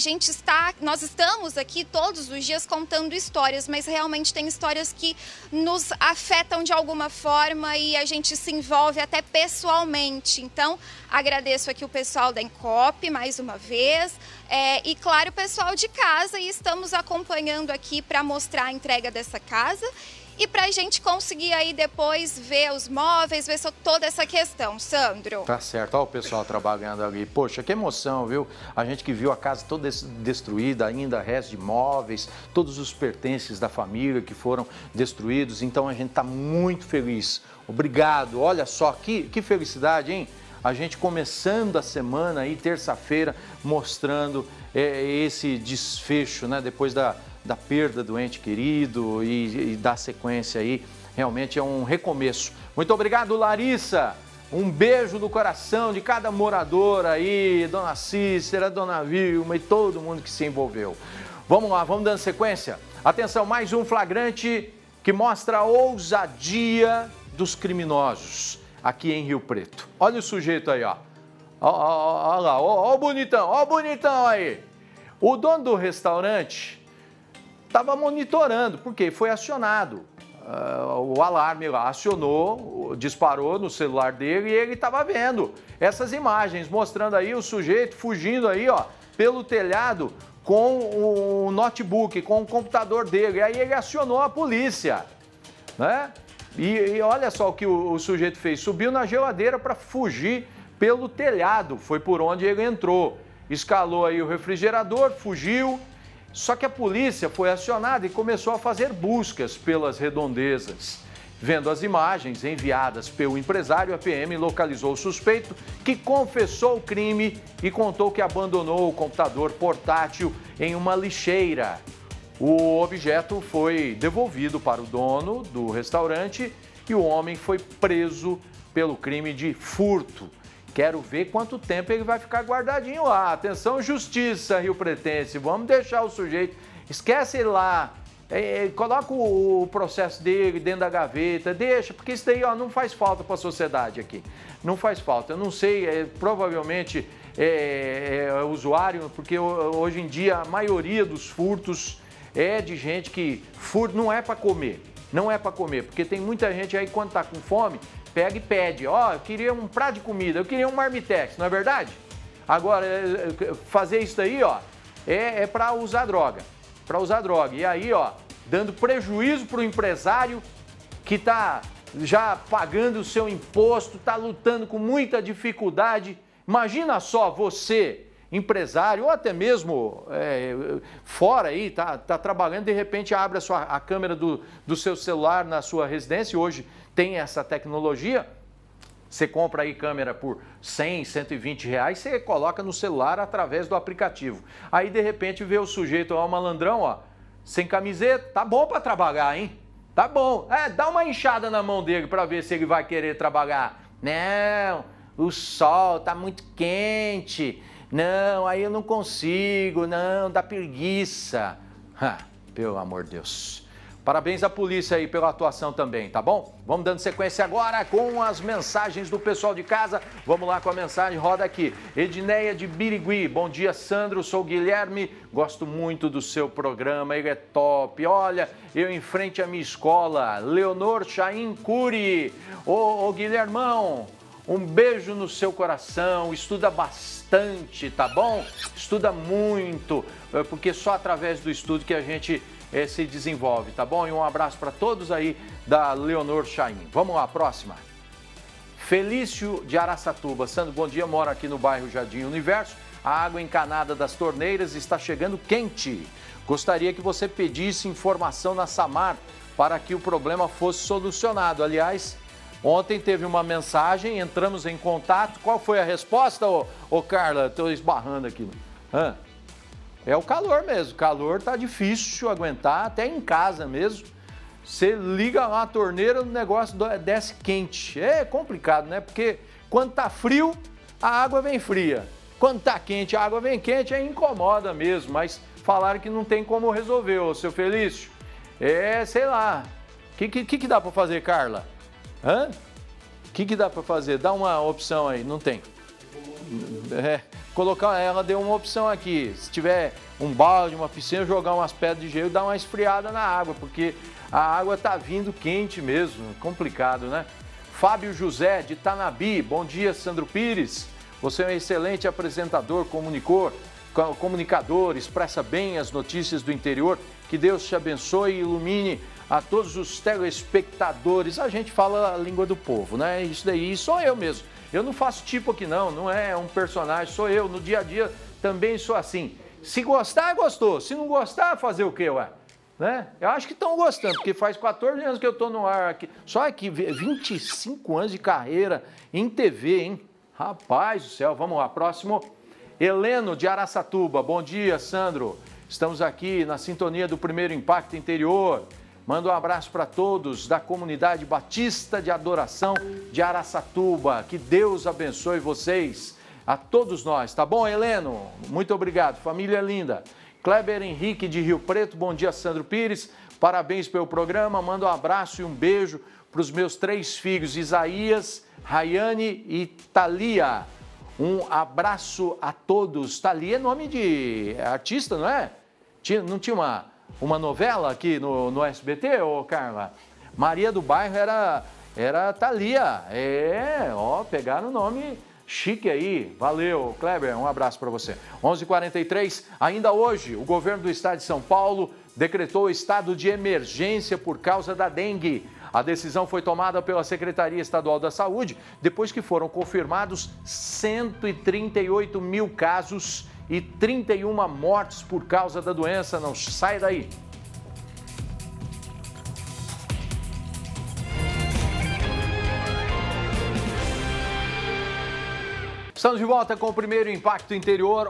nós estamos aqui todos os dias contando histórias, mas realmente tem histórias que nos afetam de alguma forma e a gente se envolve até pessoalmente. Então, agradeço aqui o pessoal da Encop mais uma vez e, claro, o pessoal de casa, e estamos acompanhando aqui para mostrar a entrega dessa casa e para a gente conseguir aí depois ver os móveis, ver toda essa questão, Sandro.
Tá certo, olha o pessoal trabalhando ali. Poxa, que emoção, viu? A gente que viu a casa toda destruída, ainda restos de móveis, todos os pertences da família que foram destruídos. Então a gente tá muito feliz. Obrigado, olha só, que felicidade, hein? A gente começando a semana aí, terça-feira, mostrando esse desfecho, né? Depois da perda do ente querido e da sequência aí, realmente é um recomeço. Muito obrigado, Larissa. Um beijo do coração de cada morador aí, Dona Cícera, Dona Vilma e todo mundo que se envolveu. Vamos lá, vamos dando sequência. Atenção, mais um flagrante que mostra a ousadia dos criminosos aqui em Rio Preto. Olha o sujeito aí, ó. Olha lá, ó o bonitão aí. O dono do restaurante estava monitorando, porque foi acionado. O alarme lá acionou, disparou no celular dele e ele estava vendo essas imagens, mostrando aí o sujeito fugindo aí, ó, pelo telhado com o notebook, com o computador dele. Aí ele acionou a polícia, né? E olha só o que o sujeito fez, subiu na geladeira para fugir pelo telhado, foi por onde ele entrou. Escalou aí o refrigerador, fugiu. Só que a polícia foi acionada e começou a fazer buscas pelas redondezas. Vendo as imagens enviadas pelo empresário, a PM localizou o suspeito, que confessou o crime e contou que abandonou o computador portátil em uma lixeira. O objeto foi devolvido para o dono do restaurante e o homem foi preso pelo crime de furto. Quero ver quanto tempo ele vai ficar guardadinho lá. Atenção, Justiça Rio Pretense, vamos deixar o sujeito, esquece ele lá, coloca o processo dele dentro da gaveta, deixa, porque isso daí ó, não faz falta para a sociedade aqui, não faz falta. Eu não sei, provavelmente é usuário, porque hoje em dia a maioria dos furtos é de gente que furta, não é para comer, porque tem muita gente aí quando está com fome, pega e pede, ó, eu queria um prato de comida, eu queria um marmitex, não é verdade? Agora, fazer isso daí, ó, é para usar droga, E aí, ó, dando prejuízo para o empresário que está já pagando o seu imposto, está lutando com muita dificuldade. Imagina só você, empresário, ou até mesmo fora aí, tá trabalhando, de repente abre a câmera do seu celular na sua residência, hoje tem essa tecnologia, você compra aí câmera por 100, 120 reais, você coloca no celular através do aplicativo. Aí, de repente, vê o sujeito, ó, o malandrão, ó, sem camiseta, tá bom para trabalhar, hein? Tá bom. Dá uma inchada na mão dele para ver se ele vai querer trabalhar. Não, o sol tá muito quente. Não, aí eu não consigo, não, dá preguiça. Pelo amor de Deus. Parabéns à polícia aí pela atuação também, tá bom? Vamos dando sequência agora com as mensagens do pessoal de casa. Vamos lá com a mensagem, roda aqui. Edneia de Birigui, bom dia, Sandro, sou o Guilherme, gosto muito do seu programa, ele é top. Olha, eu em frente à minha escola, Leonor Chaim Curi. Ô Guilhermão, um beijo no seu coração, estuda bastante, tá bom? Estuda muito, porque só através do estudo que a gente se desenvolve, tá bom? E um abraço para todos aí da Leonor Chaim. Vamos lá, próxima. Felício de Araçatuba. Sandro, bom dia, moro aqui no bairro Jardim Universo. A água encanada das torneiras está chegando quente. Gostaria que você pedisse informação na Samar para que o problema fosse solucionado. Aliás, ontem teve uma mensagem, entramos em contato. Qual foi a resposta, ô Carla? Estou esbarrando aqui. É o calor mesmo, o calor tá difícil aguentar, até em casa mesmo. Você liga lá a torneira, o negócio desce quente. É complicado, né? Porque quando tá frio, a água vem fria. quando tá quente, a água vem quente, aí incomoda mesmo, mas falaram que não tem como resolver, ô seu Felício. Sei lá. O que dá para fazer, Carla? Hã? O que dá para fazer? Dá uma opção aí, não tem. Ela deu uma opção aqui. Se tiver um balde, uma piscina, jogar umas pedras de gelo e dar uma esfriada na água, porque a água tá vindo quente mesmo. Complicado, né? Fábio José, de Tanabi. Bom dia, Sandro Pires. Você é um excelente apresentador, comunicador, expressa bem as notícias do interior. Que Deus te abençoe e ilumine a todos os telespectadores. A gente fala a língua do povo, né? Isso daí sou eu mesmo. Eu não faço tipo aqui não é um personagem, sou eu. No dia a dia também sou assim. Se gostar, gostou. Se não gostar, fazer o quê, ué? Né? Eu acho que estão gostando, porque faz 14 anos que eu estou no ar aqui. Só aqui, 25 anos de carreira em TV, hein? Rapaz do céu, vamos lá. Próximo, Heleno de Araçatuba. Bom dia, Sandro. Estamos aqui na sintonia do Primeiro Impacto Interior. Manda um abraço para todos da comunidade Batista de Adoração de Araçatuba. Que Deus abençoe vocês, a todos nós. Tá bom, Heleno? Muito obrigado. Família linda. Kleber Henrique de Rio Preto. Bom dia, Sandro Pires. Parabéns pelo programa. Manda um abraço e um beijo para os meus 3 filhos, Isaías, Rayane e Thalia. Um abraço a todos. Thalia é nome de artista, não é? Não tinha uma novela aqui no SBT, ô Carla? Maria do Bairro era Thalia. Pegaram o nome chique aí. Valeu, Kleber, um abraço para você. 11h43, ainda hoje, o governo do estado de São Paulo decretou estado de emergência por causa da dengue. A decisão foi tomada pela Secretaria Estadual da Saúde depois que foram confirmados 138 mil casos e 31 mortes por causa da doença. Não sai daí. Estamos de volta com o Primeiro Impacto Interior,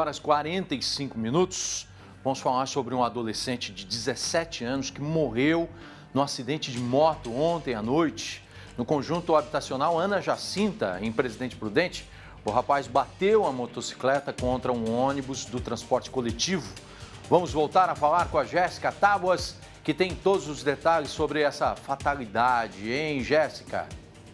11h45. Vamos falar sobre um adolescente de 17 anos que morreu no acidente de moto ontem à noite, no conjunto habitacional Ana Jacinta, em Presidente Prudente. O rapaz bateu a motocicleta contra um ônibus do transporte coletivo. Vamos voltar a falar com a Jéssica Tábuas, que tem todos os detalhes sobre essa fatalidade, hein, Jéssica?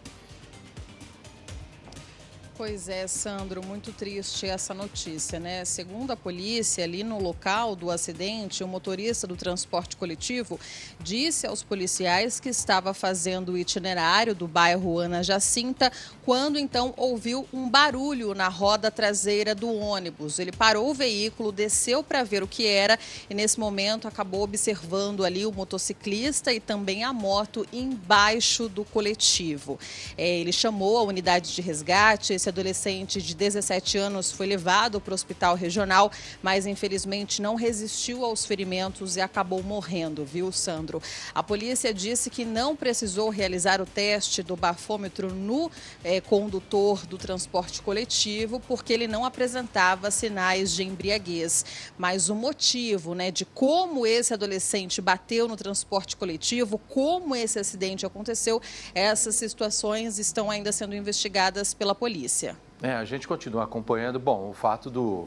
Pois é, Sandro, muito triste essa notícia, né? Segundo a polícia, ali no local do acidente, o motorista do transporte coletivo disse aos policiais que estava fazendo o itinerário do bairro Ana Jacinta, quando então ouviu um barulho na roda traseira do ônibus. Ele parou o veículo, desceu para ver o que era e nesse momento acabou observando ali o motociclista e também a moto embaixo do coletivo. Ele chamou a unidade de resgate. Esse adolescente de 17 anos foi levado para o hospital regional, mas infelizmente não resistiu aos ferimentos e acabou morrendo, viu, Sandro? A polícia disse que não precisou realizar o teste do bafômetro no condutor do transporte coletivo, porque ele não apresentava sinais de embriaguez. Mas o motivo, né, de como esse adolescente bateu no transporte coletivo, como esse acidente aconteceu, essas situações estão ainda sendo investigadas pela polícia.
A gente continua acompanhando. Bom, o fato do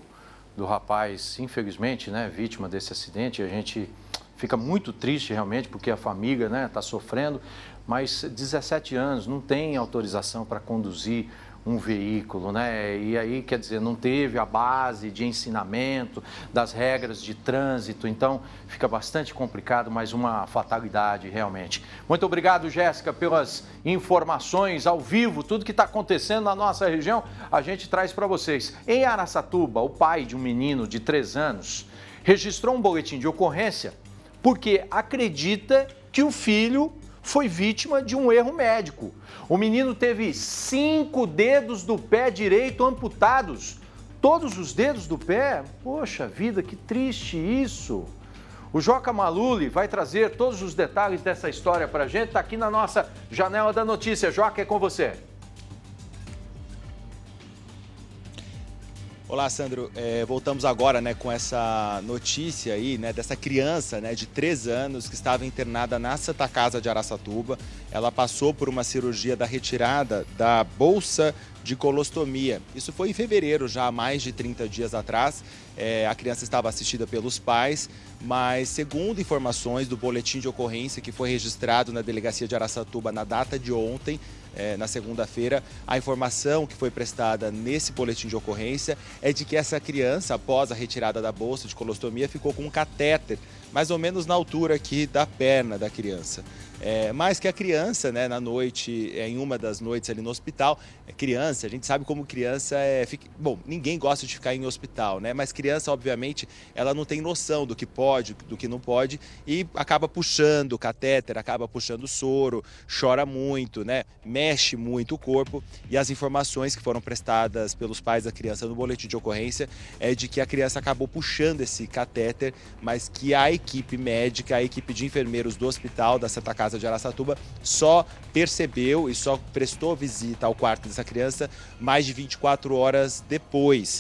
rapaz, infelizmente, né, vítima desse acidente, a gente fica muito triste realmente, porque a família, né, está sofrendo, mas 17 anos, não tem autorização para conduzir um veículo, né? E aí, quer dizer, não teve a base de ensinamento das regras de trânsito, então fica bastante complicado, mas uma fatalidade realmente. Muito obrigado, Jéssica, pelas informações ao vivo, tudo que está acontecendo na nossa região, a gente traz para vocês. Em Araçatuba, o pai de um menino de 3 anos registrou um boletim de ocorrência porque acredita que o filho foi vítima de um erro médico. O menino teve 5 dedos do pé direito amputados. Todos os dedos do pé? Poxa vida, que triste isso. O Joca Maluli vai trazer todos os detalhes dessa história para a gente. Está aqui na nossa janela da notícia. Joca, é com você.
Olá, Sandro. Voltamos agora, né, com essa notícia aí, né, dessa criança, né, de 3 anos que estava internada na Santa Casa de Araçatuba. Ela passou por uma cirurgia da retirada da bolsa de colostomia. Isso foi em fevereiro, já há mais de 30 dias atrás. A criança estava assistida pelos pais, mas segundo informações do boletim de ocorrência que foi registrado na delegacia de Araçatuba na data de ontem, na segunda-feira, a informação que foi prestada nesse boletim de ocorrência é de que essa criança, após a retirada da bolsa de colostomia, ficou com um catéter, mais ou menos na altura aqui da perna da criança. Mas que a criança, né, na noite, em uma das noites ali no hospital, criança, a gente sabe como criança bom, ninguém gosta de ficar em hospital, né? Mas criança, obviamente, ela não tem noção do que pode, do que não pode e acaba puxando o catéter, acaba puxando o soro, chora muito, né? Mexe muito o corpo, e as informações que foram prestadas pelos pais da criança no boletim de ocorrência é de que a criança acabou puxando esse catéter, mas que a equipe médica, a equipe de enfermeiros do hospital da Santa Casa de Araçatuba só percebeu e só prestou visita ao quarto dessa criança mais de 24 horas depois.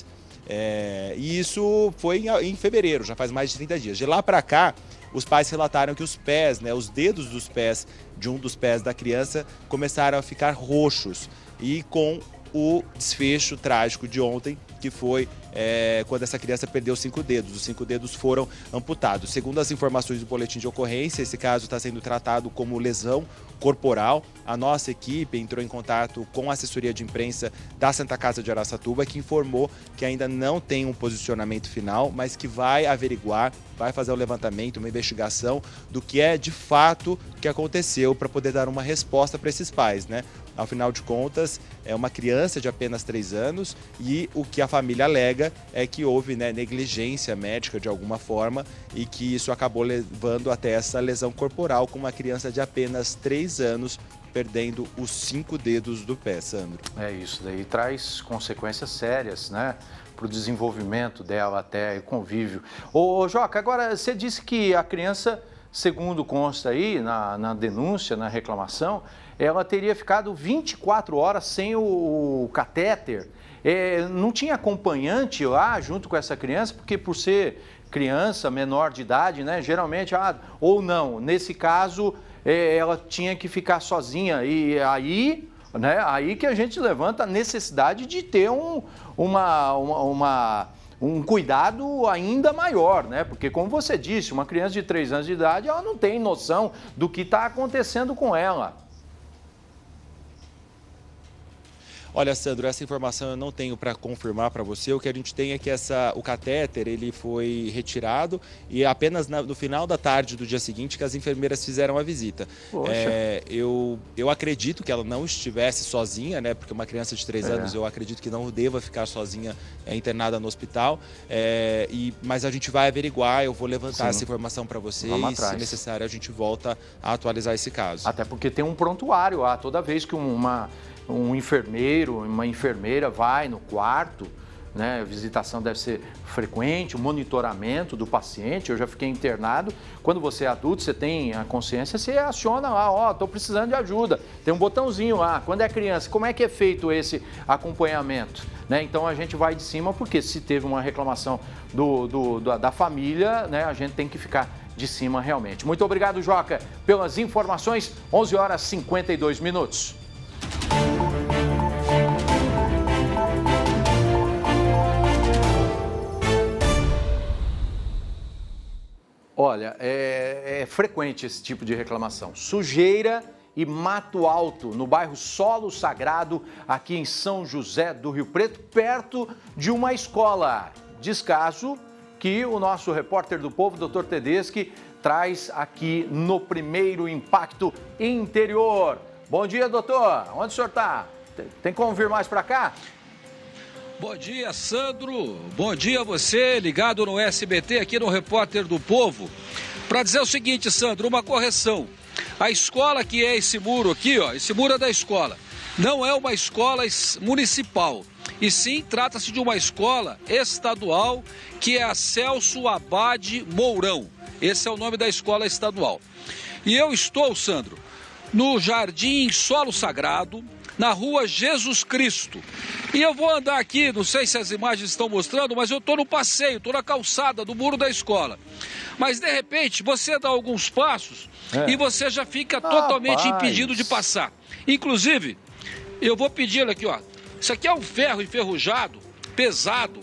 E isso foi em fevereiro, já faz mais de 30 dias. De lá para cá, os pais relataram que os pés, né, os dedos dos pés, de um dos pés da criança, começaram a ficar roxos, e com o desfecho trágico de ontem, que foi quando essa criança perdeu 5 dedos. Os 5 dedos foram amputados. Segundo as informações do boletim de ocorrência, esse caso está sendo tratado como lesão corporal. A nossa equipe entrou em contato com a assessoria de imprensa da Santa Casa de Araçatuba, que informou que ainda não tem um posicionamento final, mas que vai averiguar, vai fazer um levantamento, uma investigação do que é de fato que aconteceu, para poder dar uma resposta para esses pais, né? Afinal de contas, é uma criança de apenas 3 anos e o que a família alega é que houve, né, negligência médica de alguma forma, e que isso acabou levando até essa lesão corporal com uma criança de apenas 3 anos perdendo os 5 dedos do pé, Sandro.
Isso daí traz consequências sérias, né, para o desenvolvimento dela até, o convívio. Ô Joca, agora você disse que a criança, segundo consta aí na denúncia, na reclamação, ela teria ficado 24 horas sem o catéter. Não tinha acompanhante lá junto com essa criança, porque por ser criança, menor de idade, né, geralmente, ou não, nesse caso, ela tinha que ficar sozinha, e aí, né, aí que a gente levanta a necessidade de ter um cuidado ainda maior, né? Porque, como você disse, uma criança de 3 anos de idade, ela não tem noção do que está acontecendo com ela.
Olha, Sandro, essa informação eu não tenho para confirmar para você. O que a gente tem é que o catéter ele foi retirado, e apenas no final da tarde do dia seguinte que as enfermeiras fizeram a visita. Eu acredito que ela não estivesse sozinha, né? Porque uma criança de 3 anos, eu acredito que não deva ficar sozinha internada no hospital. Mas a gente vai averiguar, eu vou levantar essa informação para você, e se necessário a gente volta a atualizar esse caso.
Até porque tem um prontuário lá, toda vez que um enfermeiro, uma enfermeira vai no quarto, né? A visitação deve ser frequente, o monitoramento do paciente. Eu já fiquei internado. Quando você é adulto, você tem a consciência, você aciona lá, estou precisando de ajuda. Tem um botãozinho lá. Quando é criança, como é que é feito esse acompanhamento? Né? Então a gente vai de cima, porque se teve uma reclamação da família, né? A gente tem que ficar de cima realmente. Muito obrigado, Joca, pelas informações. 11h52. Olha, é frequente esse tipo de reclamação. Sujeira e mato alto no bairro Solo Sagrado, aqui em São José do Rio Preto, perto de uma escola. Descaso que o nosso repórter do Povo, Dr. Tedeschi, traz aqui no Primeiro Impacto Interior. Bom dia, doutor. Onde o senhor está? Tem como vir mais para cá?
Bom dia, Sandro. Bom dia a você, ligado no SBT, aqui no Repórter do Povo. Para dizer o seguinte, Sandro, uma correção. A escola que é esse muro aqui, esse muro é da escola. Não é uma escola municipal. E sim, trata-se de uma escola estadual, que é a Celso Abade Mourão. Esse é o nome da escola estadual. E eu estou, Sandro, no Jardim Solo Sagrado, na rua Jesus Cristo. E eu vou andar aqui, não sei se as imagens estão mostrando, mas eu estou no passeio, estou na calçada do muro da escola. Mas, de repente, você dá alguns passos e você já fica totalmente impedido de passar. Inclusive, eu vou pedir aqui, Isso aqui é um ferro enferrujado, pesado,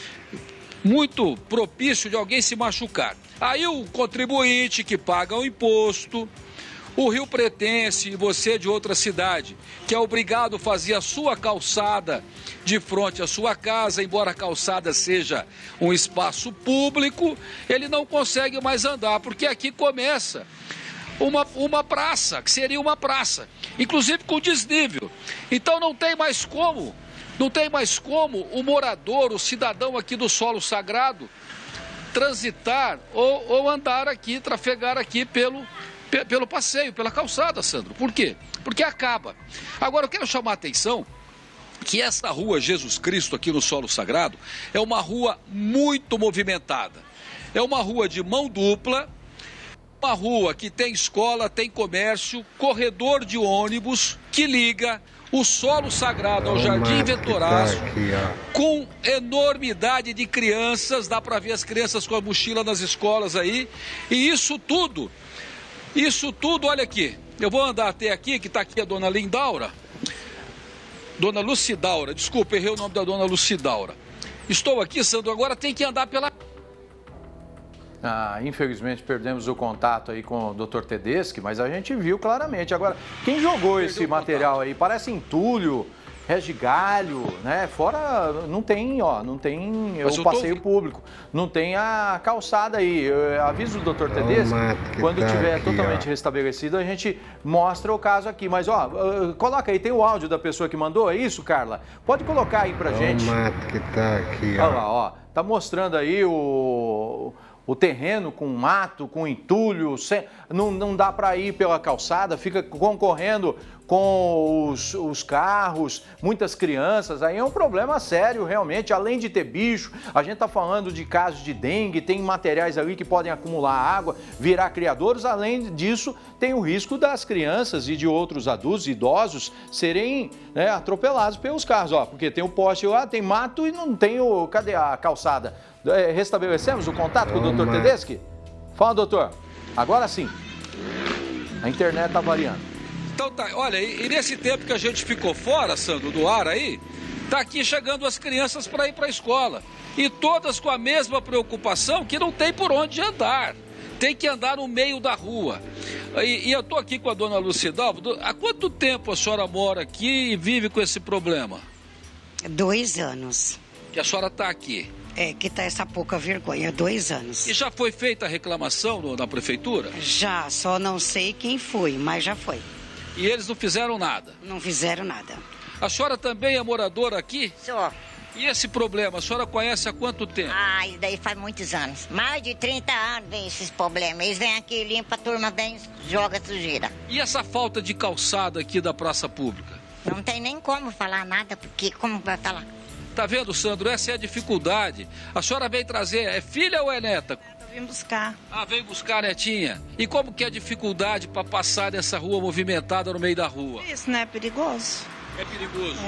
muito propício de alguém se machucar. Aí o contribuinte que paga o imposto, o Rio Pretense e você de outra cidade, que é obrigado a fazer a sua calçada de frente à sua casa, embora a calçada seja um espaço público, ele não consegue mais andar, porque aqui começa uma praça, que seria uma praça, inclusive com desnível. Então não tem mais como o morador, o cidadão aqui do solo sagrado, transitar ou andar aqui, trafegar aqui pelo passeio, pela calçada, Sandro. Por quê? Porque acaba. Agora, eu quero chamar a atenção que essa rua Jesus Cristo aqui no solo sagrado é uma rua muito movimentada. É uma rua de mão dupla, uma rua que tem escola, tem comércio, corredor de ônibus que liga o solo sagrado ao Jardim Vetorazo, com enormidade de crianças, dá para ver as crianças com a mochila nas escolas aí, e isso tudo, olha aqui, eu vou andar até aqui, que está aqui a dona Lindaura, dona Lucidaura, desculpa, errei o nome da dona Lucidaura. Estou aqui, Sandro, agora tem que andar pela...
Infelizmente perdemos o contato aí com o Dr. Tedeschi, mas a gente viu claramente. Agora, quem jogou esse material aí? Parece entulho, regigalho, né? Fora, não tem o passeio público, não tem a calçada aí. Eu aviso o Dr. Tedeschi, quando estiver totalmente restabelecido, a gente mostra o caso aqui. Mas, coloca aí, tem o áudio da pessoa que mandou, é isso, Carla? Pode colocar aí pra gente.
O mato que tá aqui,
ó. Olha lá, tá mostrando aí o terreno com mato, com entulho, não dá para ir pela calçada, fica concorrendo com os carros, muitas crianças, aí é um problema sério realmente, além de ter bicho, a gente está falando de casos de dengue, tem materiais ali que podem acumular água, virar criadouros, além disso tem o risco das crianças e de outros adultos, idosos, serem atropelados pelos carros, porque tem o poste lá, tem mato e não tem cadê a calçada? Restabelecemos o contato com o Dr. Tedeschi? Fala, doutor. Agora sim. A internet está variando.
Então tá, olha, e nesse tempo que a gente ficou fora, Sandro, do ar aí, tá aqui chegando as crianças para ir para a escola. E todas com a mesma preocupação que não tem por onde andar. Tem que andar no meio da rua. E eu tô aqui com a dona Lucidalva. Há quanto tempo a senhora mora aqui e vive com esse problema?
2 anos.
Que a senhora tá aqui?
Que tá essa pouca vergonha, 2 anos.
E já foi feita a reclamação na prefeitura?
Já, só não sei quem foi, mas já foi.
E eles não fizeram nada?
Não fizeram nada.
A senhora também é moradora aqui?
Sou.
E esse problema, a senhora conhece há quanto tempo?
Isso daí faz muitos anos. Mais de 30 anos vem esses problemas. Eles vêm aqui, limpa, a turma vem, joga sujeira.
E essa falta de calçada aqui da praça pública?
Não tem nem como falar nada, porque como vai falar?
Tá vendo, Sandro? Essa é a dificuldade. A senhora veio trazer, é filha ou é neta?
Eu vim buscar.
Veio buscar a netinha. E como que é a dificuldade para passar nessa rua movimentada no meio da rua?
Isso não é perigoso?
É perigoso.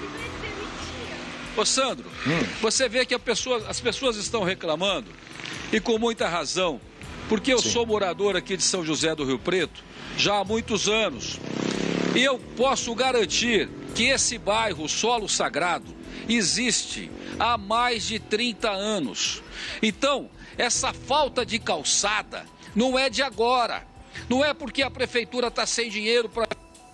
Ô, Sandro, você vê que as pessoas estão reclamando, e com muita razão, porque eu sou morador aqui de São José do Rio Preto já há muitos anos. E eu posso garantir que esse bairro Solo Sagrado existe há mais de 30 anos. Então, essa falta de calçada não é de agora. Não é porque a prefeitura está sem dinheiro para...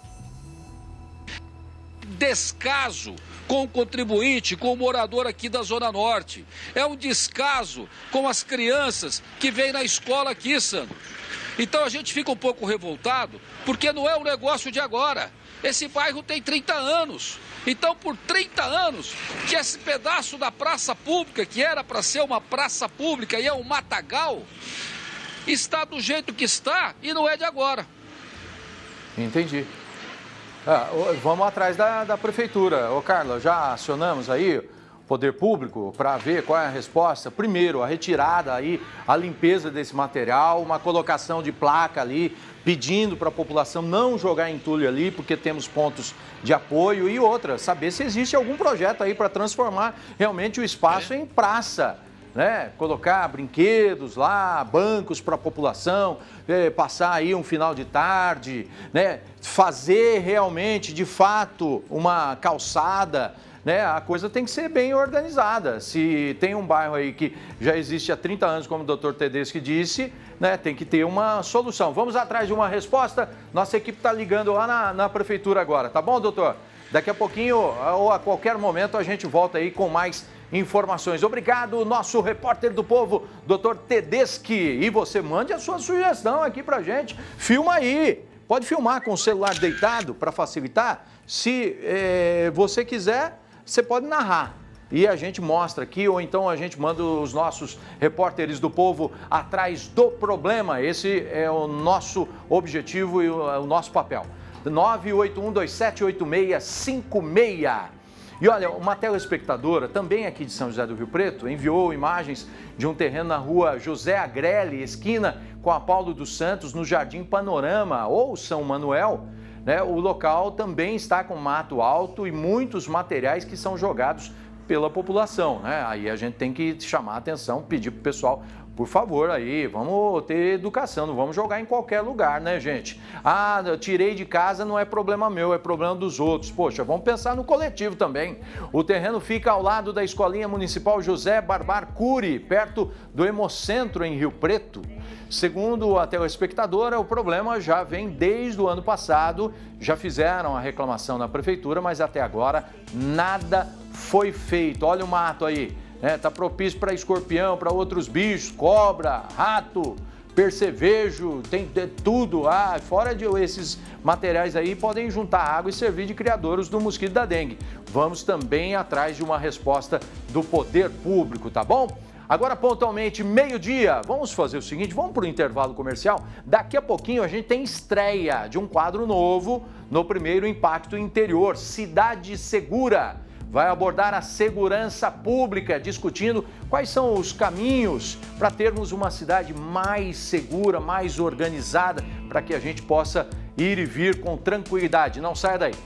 Descaso com o contribuinte, com o morador aqui da Zona Norte. É um descaso com as crianças que vêm na escola aqui, Sandro. Então a gente fica um pouco revoltado, porque não é um negócio de agora. Esse bairro tem 30 anos. Então, por 30 anos, que esse pedaço da praça pública, que era para ser uma praça pública e é um matagal, está do jeito que está e não é de agora.
Entendi. Vamos atrás da prefeitura. Ô, Carla, já acionamos aí o poder público para ver qual é a resposta. Primeiro, a retirada aí, a limpeza desse material, uma colocação de placa ali, pedindo para a população não jogar entulho ali, porque temos pontos de apoio. E outra, saber se existe algum projeto aí para transformar realmente o espaço em praça, né? Colocar brinquedos lá, bancos para a população, passar aí um final de tarde, né? Fazer realmente, de fato, uma calçada, né, a coisa tem que ser bem organizada. Se tem um bairro aí que já existe há 30 anos, como o doutor Tedeschi disse, né, tem que ter uma solução. Vamos atrás de uma resposta. Nossa equipe está ligando lá na prefeitura agora, tá bom, doutor? Daqui a pouquinho ou a qualquer momento a gente volta aí com mais informações. Obrigado, nosso repórter do povo, doutor Tedeschi. E você mande a sua sugestão aqui pra gente. Filma aí. Pode filmar com o celular deitado para facilitar. Se você quiser, você pode narrar. E a gente mostra aqui, ou então a gente manda os nossos repórteres do povo atrás do problema. Esse é o nosso objetivo e o nosso papel. 981278656. E olha, uma telespectadora, também aqui de São José do Rio Preto, enviou imagens de um terreno na rua José Agrelli, esquina com a Paulo dos Santos, no Jardim Panorama, ou São Manuel. Né? O local também está com mato alto e muitos materiais que são jogados pela população. Né? Aí a gente tem que chamar a atenção, pedir para o pessoal, por favor, aí, vamos ter educação, não vamos jogar em qualquer lugar, né, gente? Ah, eu tirei de casa, não é problema meu, é problema dos outros. Poxa, vamos pensar no coletivo também. O terreno fica ao lado da Escolinha Municipal José Barbar Cury, perto do Hemocentro, em Rio Preto. Segundo a telespectadora, o problema já vem desde o ano passado, já fizeram a reclamação na prefeitura, mas até agora nada foi feito. Olha o mato aí. Tá propício para escorpião, para outros bichos, cobra, rato, percevejo, tem tudo. Fora de esses materiais aí, podem juntar água e servir de criadouros do mosquito da dengue. Vamos também atrás de uma resposta do poder público, tá bom? Agora, pontualmente, meio-dia, vamos fazer o seguinte, vamos para o intervalo comercial. Daqui a pouquinho a gente tem estreia de um quadro novo no primeiro Impacto Interior, Cidade Segura. Vai abordar a segurança pública, discutindo quais são os caminhos para termos uma cidade mais segura, mais organizada, para que a gente possa ir e vir com tranquilidade. Não saia daí.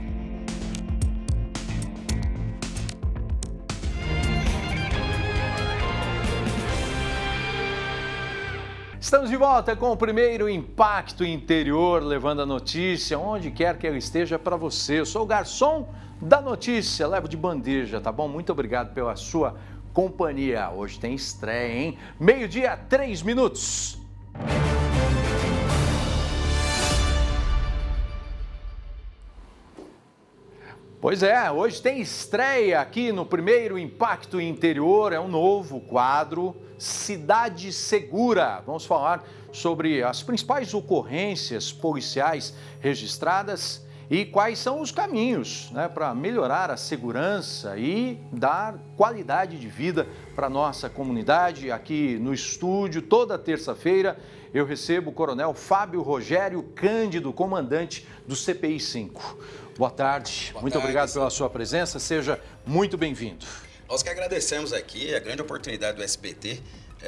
Estamos de volta com o primeiro Impacto Interior, levando a notícia onde quer que ela esteja para você. Eu sou o garçom da notícia, levo de bandeja, tá bom? Muito obrigado pela sua companhia. Hoje tem estreia, hein? 12h, 3 minutos. Pois é, hoje tem estreia aqui no primeiro Impacto Interior, é um novo quadro, Cidade Segura. Vamos falar sobre as principais ocorrências policiais registradas e quais são os caminhos, né, para melhorar a segurança e dar qualidade de vida para a nossa comunidade. Aqui no estúdio, toda terça-feira, eu recebo o Coronel Fábio Rogério Cândido, comandante do CPI 5. Boa tarde, muito obrigado pela sua presença, seja muito bem-vindo.
Nós que agradecemos aqui a grande oportunidade do SBT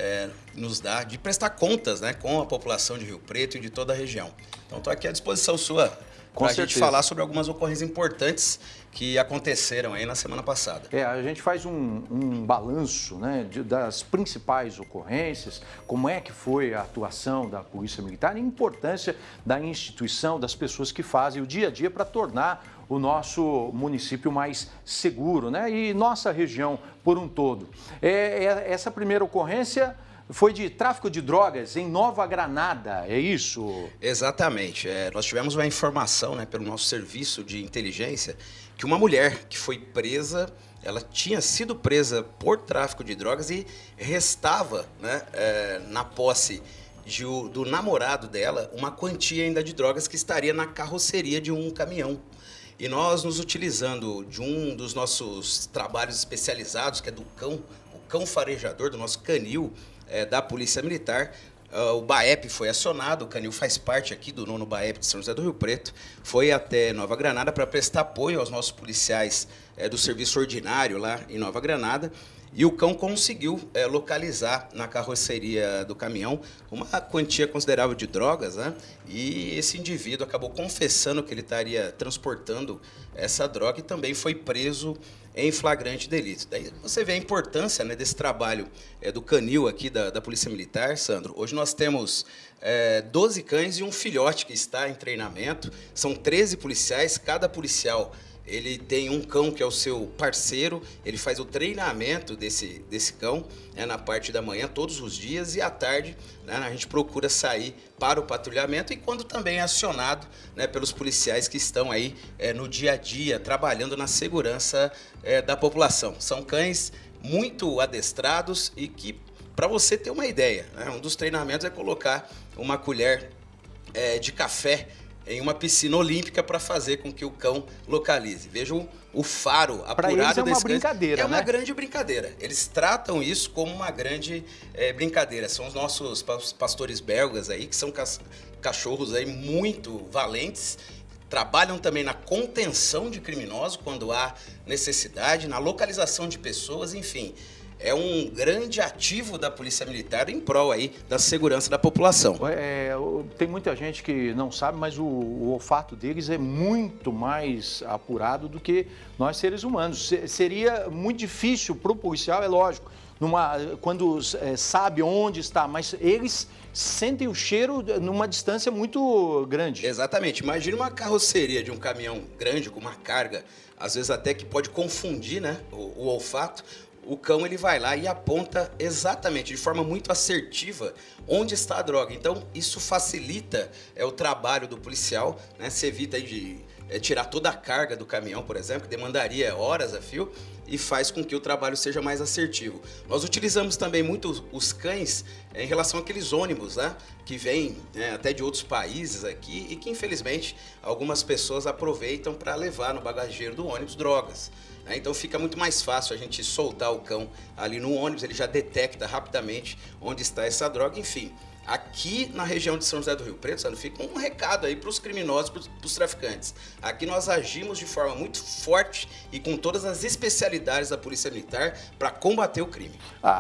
nos dá de prestar contas, né, com a população de Rio Preto e de toda a região. Então, estou aqui à disposição sua para a gente falar sobre algumas ocorrências importantes que aconteceram aí na semana passada.
A gente faz um balanço, né, das principais ocorrências, como é que foi a atuação da Polícia Militar e a importância da instituição, das pessoas que fazem o dia a dia para tornar o nosso município mais seguro, né, e nossa região por um todo. Essa primeira ocorrência foi de tráfico de drogas em Nova Granada, é isso?
Exatamente. Nós tivemos uma informação, né, pelo nosso serviço de inteligência que uma mulher que foi presa, ela tinha sido presa por tráfico de drogas e restava, né, na posse do namorado dela uma quantia ainda de drogas que estaria na carroceria de um caminhão. E nós, nos utilizando de um dos nossos trabalhos especializados, que é do cão, o cão farejador, do nosso canil, da Polícia Militar, o BAEP foi acionado, o canil faz parte aqui do 9º BAEP de São José do Rio Preto, foi até Nova Granada para prestar apoio aos nossos policiais do serviço ordinário lá em Nova Granada, e o cão conseguiu localizar na carroceria do caminhão uma quantia considerável de drogas, né? E esse indivíduo acabou confessando que ele estaria transportando essa droga e também foi preso em flagrante delito. Daí você vê a importância, né, desse trabalho do canil aqui da Polícia Militar, Sandro. Hoje nós temos 12 cães e um filhote que está em treinamento. São 13 policiais, cada policial ele tem um cão que é o seu parceiro, ele faz o treinamento desse cão, né, na parte da manhã, todos os dias, e à tarde, né, a gente procura sair para o patrulhamento e quando também é acionado, né, pelos policiais que estão aí no dia a dia, trabalhando na segurança da população. São cães muito adestrados e que, para você ter uma ideia, né, um dos treinamentos é colocar uma colher de café em uma piscina olímpica para fazer com que o cão localize. Vejam o faro apurado
pra eles é uma
desse
brincadeira,
é uma
né?
grande brincadeira. Eles tratam isso como uma grande brincadeira. São os nossos pastores belgas aí, que são cachorros aí muito valentes. Trabalham também na contenção de criminosos quando há necessidade, na localização de pessoas, enfim. É um grande ativo da Polícia Militar em prol aí da segurança da população.
Tem muita gente que não sabe, mas o olfato deles é muito mais apurado do que nós seres humanos. Seria muito difícil para o policial, é lógico, quando sabe onde está, mas eles sentem o cheiro numa distância muito grande.
Exatamente. Imagina uma carroceria de um caminhão grande com uma carga, às vezes até que pode confundir, né, o olfato. O cão ele vai lá e aponta exatamente, de forma muito assertiva, onde está a droga. Então, isso facilita o trabalho do policial, né? Se evita aí de tirar toda a carga do caminhão, por exemplo, que demandaria horas a fio, e faz com que o trabalho seja mais assertivo. Nós utilizamos também muito os cães em relação àqueles ônibus, né, que vêm até de outros países aqui e que, infelizmente, algumas pessoas aproveitam para levar no bagageiro do ônibus drogas. Então fica muito mais fácil a gente soltar o cão ali no ônibus, ele já detecta rapidamente onde está essa droga, enfim. Aqui na região de São José do Rio Preto, Sandro, fica um recado aí para os criminosos, para os traficantes. Aqui nós agimos de forma muito forte e com todas as especialidades da Polícia Militar para combater o crime.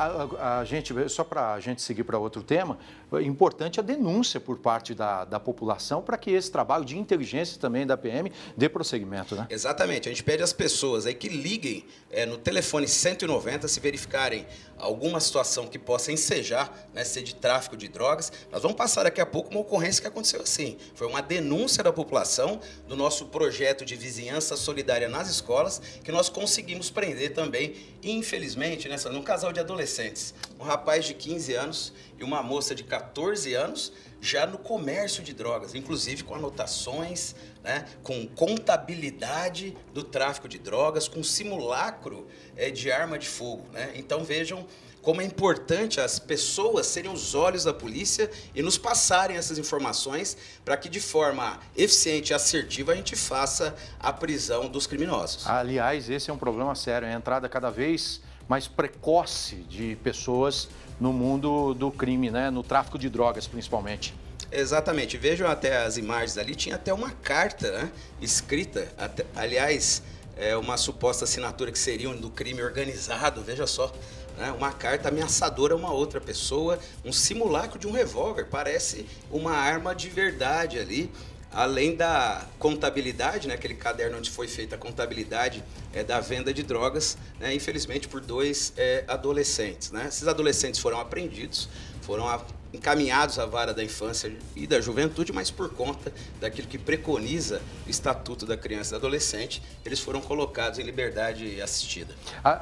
A gente, só para a gente seguir para outro tema, é importante a denúncia por parte da população para que esse trabalho de inteligência também da PM dê prosseguimento, né?
Exatamente. A gente pede às pessoas aí que liguem no telefone 190 se verificarem alguma situação que possa ensejar, né, ser de tráfico de drogas. Nós vamos passar daqui a pouco uma ocorrência que aconteceu assim. Foi uma denúncia da população do nosso projeto de vizinhança solidária nas escolas, que nós conseguimos prender também, infelizmente, num casal de adolescentes. Um rapaz de 15 anos e uma moça de 14 anos, já no comércio de drogas, inclusive com anotações, né, com contabilidade do tráfico de drogas, com simulacro de arma de fogo, né? Então vejam como é importante as pessoas serem os olhos da polícia e nos passarem essas informações para que de forma eficiente e assertiva a gente faça a prisão dos criminosos.
Aliás, esse é um problema sério, a entrada cada vez mais precoce de pessoas no mundo do crime, né? No tráfico de drogas, principalmente.
Exatamente. Vejam até as imagens ali, tinha até uma carta, né, escrita, aliás, uma suposta assinatura que seria do crime organizado, veja só, né, uma carta ameaçadora a uma outra pessoa, um simulacro de um revólver, parece uma arma de verdade ali. Além da contabilidade, né, aquele caderno onde foi feita a contabilidade da venda de drogas, né, infelizmente por 2 adolescentes, né? Esses adolescentes foram apreendidos, foram encaminhados à vara da infância e da juventude, mas por conta daquilo que preconiza o Estatuto da Criança e do Adolescente, eles foram colocados em liberdade assistida.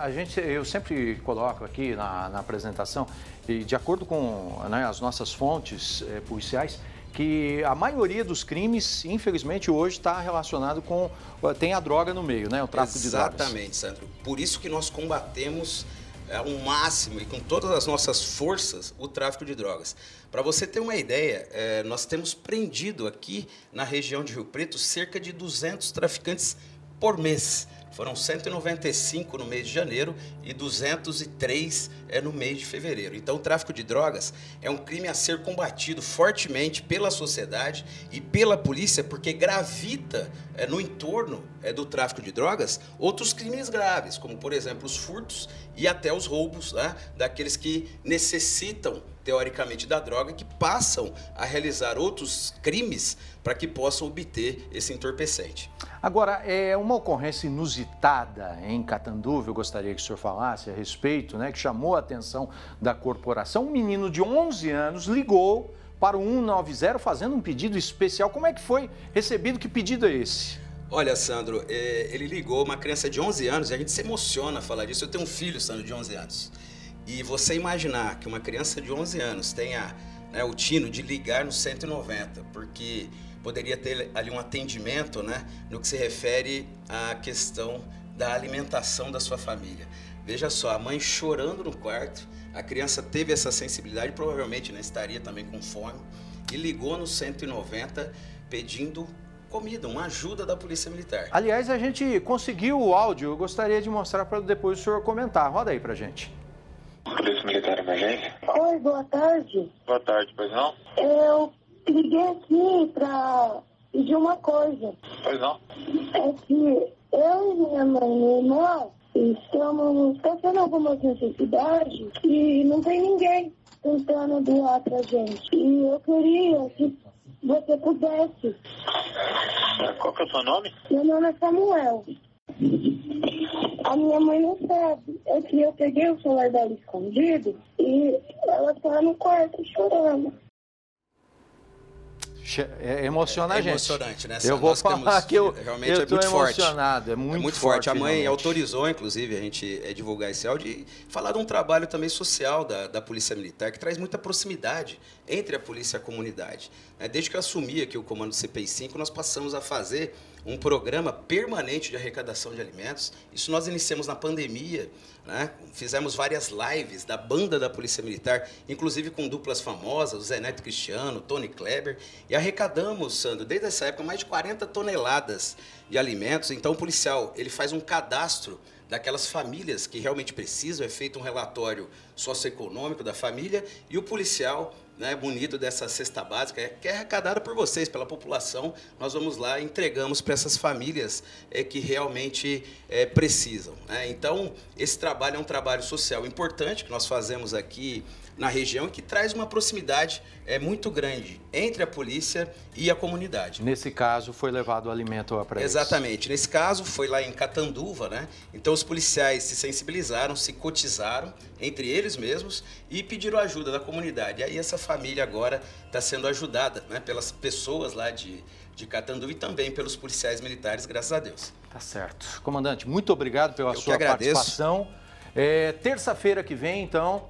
Eu sempre coloco aqui na apresentação, e de acordo com, né, as nossas fontes policiais, que a maioria dos crimes, infelizmente, hoje está relacionado com... tem a droga no meio, né? O tráfico de drogas.
Exatamente, Sandro. Por isso que nós combatemos ao máximo e com todas as nossas forças o tráfico de drogas. Para você ter uma ideia, nós temos prendido aqui na região de Rio Preto cerca de 200 traficantes por mês. Foram 195 no mês de janeiro e 203 no mês de fevereiro. Então, o tráfico de drogas é um crime a ser combatido fortemente pela sociedade e pela polícia, porque gravita no entorno do tráfico de drogas outros crimes graves, como, por exemplo, os furtos e até os roubos, né, daqueles que necessitam, teoricamente, da droga, que passam a realizar outros crimes para que possam obter esse entorpecente.
Agora, uma ocorrência inusitada em Catanduva, eu gostaria que o senhor falasse a respeito, né, que chamou a atenção da corporação. Um menino de 11 anos ligou para o 190 fazendo um pedido especial. Como é que foi recebido? Que pedido é esse?
Olha, Sandro, ele ligou uma criança de 11 anos e a gente se emociona a falar disso. Eu tenho um filho, Sandro, de 11 anos. E você imaginar que uma criança de 11 anos tenha, né, o tino de ligar no 190, porque poderia ter ali um atendimento, né, no que se refere à questão da alimentação da sua família. Veja só, a mãe chorando no quarto, a criança teve essa sensibilidade, provavelmente, né, estaria também com fome, e ligou no 190 pedindo comida, uma ajuda da Polícia Militar.
Aliás, a gente conseguiu o áudio, eu gostaria de mostrar para depois o senhor comentar. Roda aí pra gente.
Polícia Militar Emergência.
Oi, boa tarde.
Boa tarde, pois não?
Eu liguei aqui pra pedir uma coisa.
Pois não?
É que eu e minha mãe e minha irmã estamos passando algumas necessidades e não tem ninguém tentando doar pra gente. E eu queria que você pudesse.
Qual que é o seu nome?
Meu nome é Samuel. A minha mãe não sabe. É que eu peguei o celular dela escondido e ela tá no quarto chorando.
Emociona a gente.
É emocionante, né?
Eu vou falar que eu
realmente
tô
muito
emocionado.
Forte.
É muito
forte. A mãe
realmente
autorizou, inclusive, a gente divulgar esse áudio e falar de um trabalho também social da Polícia Militar, que traz muita proximidade entre a polícia e a comunidade. Desde que eu assumi aqui o comando do CPI-5, nós passamos a fazer um programa permanente de arrecadação de alimentos. Isso nós iniciamos na pandemia, né? Fizemos várias lives da banda da Polícia Militar, inclusive com duplas famosas, o Zé Neto Cristiano, Tony Kleber, e arrecadamos, Sandro, desde essa época, mais de 40 toneladas de alimentos. Então, o policial, ele faz um cadastro daquelas famílias que realmente precisam, é feito um relatório socioeconômico da família, e o policial, né, bonito dessa cesta básica, que é arrecadada por vocês, pela população, nós vamos lá e entregamos para essas famílias que realmente precisam, né? Então, esse trabalho é um trabalho social importante que nós fazemos aqui na região, que traz uma proximidade muito grande entre a polícia e a comunidade.
Nesse caso, foi levado o alimento para eles.
Exatamente. Nesse caso, foi lá em Catanduva, né? Então, os policiais se sensibilizaram, se cotizaram entre eles mesmos e pediram ajuda da comunidade. E aí, essa família agora está sendo ajudada, né, pelas pessoas lá de Catanduva e também pelos policiais militares, graças a Deus.
Tá certo. Comandante, muito obrigado pela sua participação. Terça-feira que vem, então,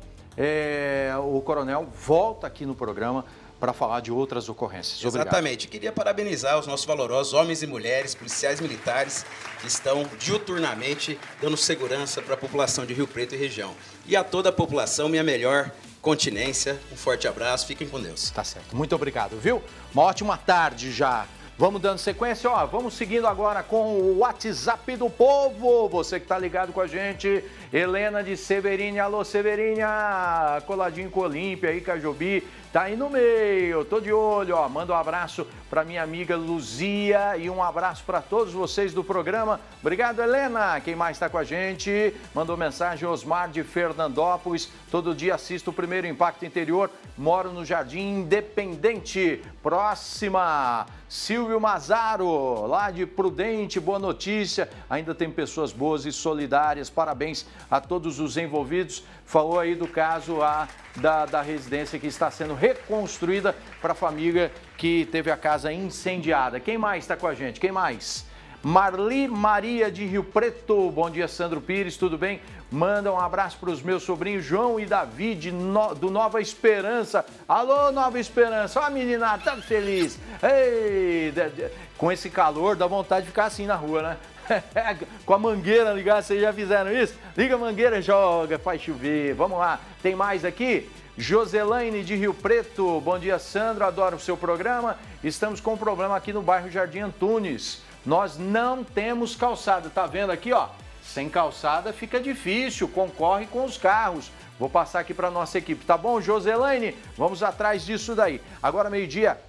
o coronel volta aqui no programa para falar de outras ocorrências. Obrigado.
Exatamente. Queria parabenizar os nossos valorosos homens e mulheres, policiais militares, que estão diuturnamente dando segurança para a população de Rio Preto e região. E a toda a população, minha melhor continência. Um forte abraço. Fiquem com Deus.
Tá certo. Muito obrigado, viu? Uma ótima tarde já. Vamos dando sequência, ó, vamos seguindo agora com o WhatsApp do povo. Você que tá ligado com a gente, Helena de Severine. Alô, Severinha, coladinho com Olímpia aí, Cajobi, tá aí no meio, tô de olho, ó. Manda um abraço pra minha amiga Luzia e um abraço para todos vocês do programa. Obrigado, Helena. Quem mais tá com a gente? Mandou mensagem Osmar de Fernandópolis. Todo dia assisto o Primeiro Impacto Interior, moro no Jardim Independente. Próxima, Silvio Mazaro, lá de Prudente, boa notícia. Ainda tem pessoas boas e solidárias. Parabéns a todos os envolvidos. Falou aí do caso da residência que está sendo reconstruída para a família que teve a casa incendiada. Quem mais está com a gente? Quem mais? Marli Maria de Rio Preto. Bom dia, Sandro Pires, tudo bem? Manda um abraço para os meus sobrinhos João e Davi do Nova Esperança. Alô, Nova Esperança. Ó, a menina, tá feliz. Ei, com esse calor, dá vontade de ficar assim na rua, né? Com a mangueira ligada, vocês já fizeram isso? Liga a mangueira, joga, faz chover. Vamos lá, tem mais aqui? Joselaine de Rio Preto. Bom dia, Sandro, adoro o seu programa. Estamos com um problema aqui no bairro Jardim Antunes. Nós não temos calçada, tá vendo aqui, ó? Sem calçada fica difícil, concorre com os carros. Vou passar aqui para nossa equipe, tá bom, Joselaine? Vamos atrás disso daí. Agora, meio-dia,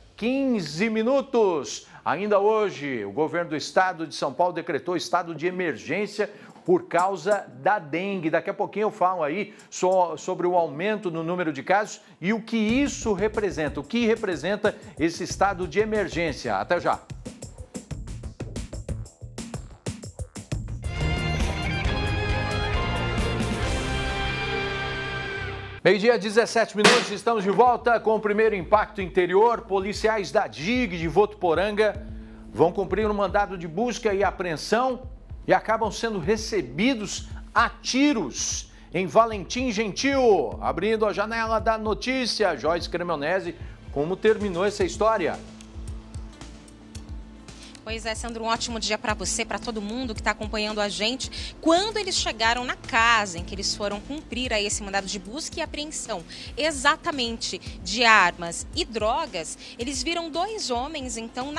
15 minutos. Ainda hoje, o governo do estado de São Paulo decretou estado de emergência por causa da dengue. Daqui a pouquinho eu falo aí sobre o aumento no número de casos e o que isso representa, o que representa esse estado de emergência. Até já. Meio-dia, 17 minutos, estamos de volta com o Primeiro Impacto Interior. Policiais da DIG de Votuporanga vão cumprir um mandado de busca e apreensão e acabam sendo recebidos a tiros em Valentim Gentil. Abrindo a janela da notícia, Joyce Cremonese, como terminou essa história?
Pois é, Sandro, um ótimo dia para você, para todo mundo que está acompanhando a gente. Quando eles chegaram na casa em que eles foram cumprir aí esse mandado de busca e apreensão, exatamente de armas e drogas, eles viram dois homens, então,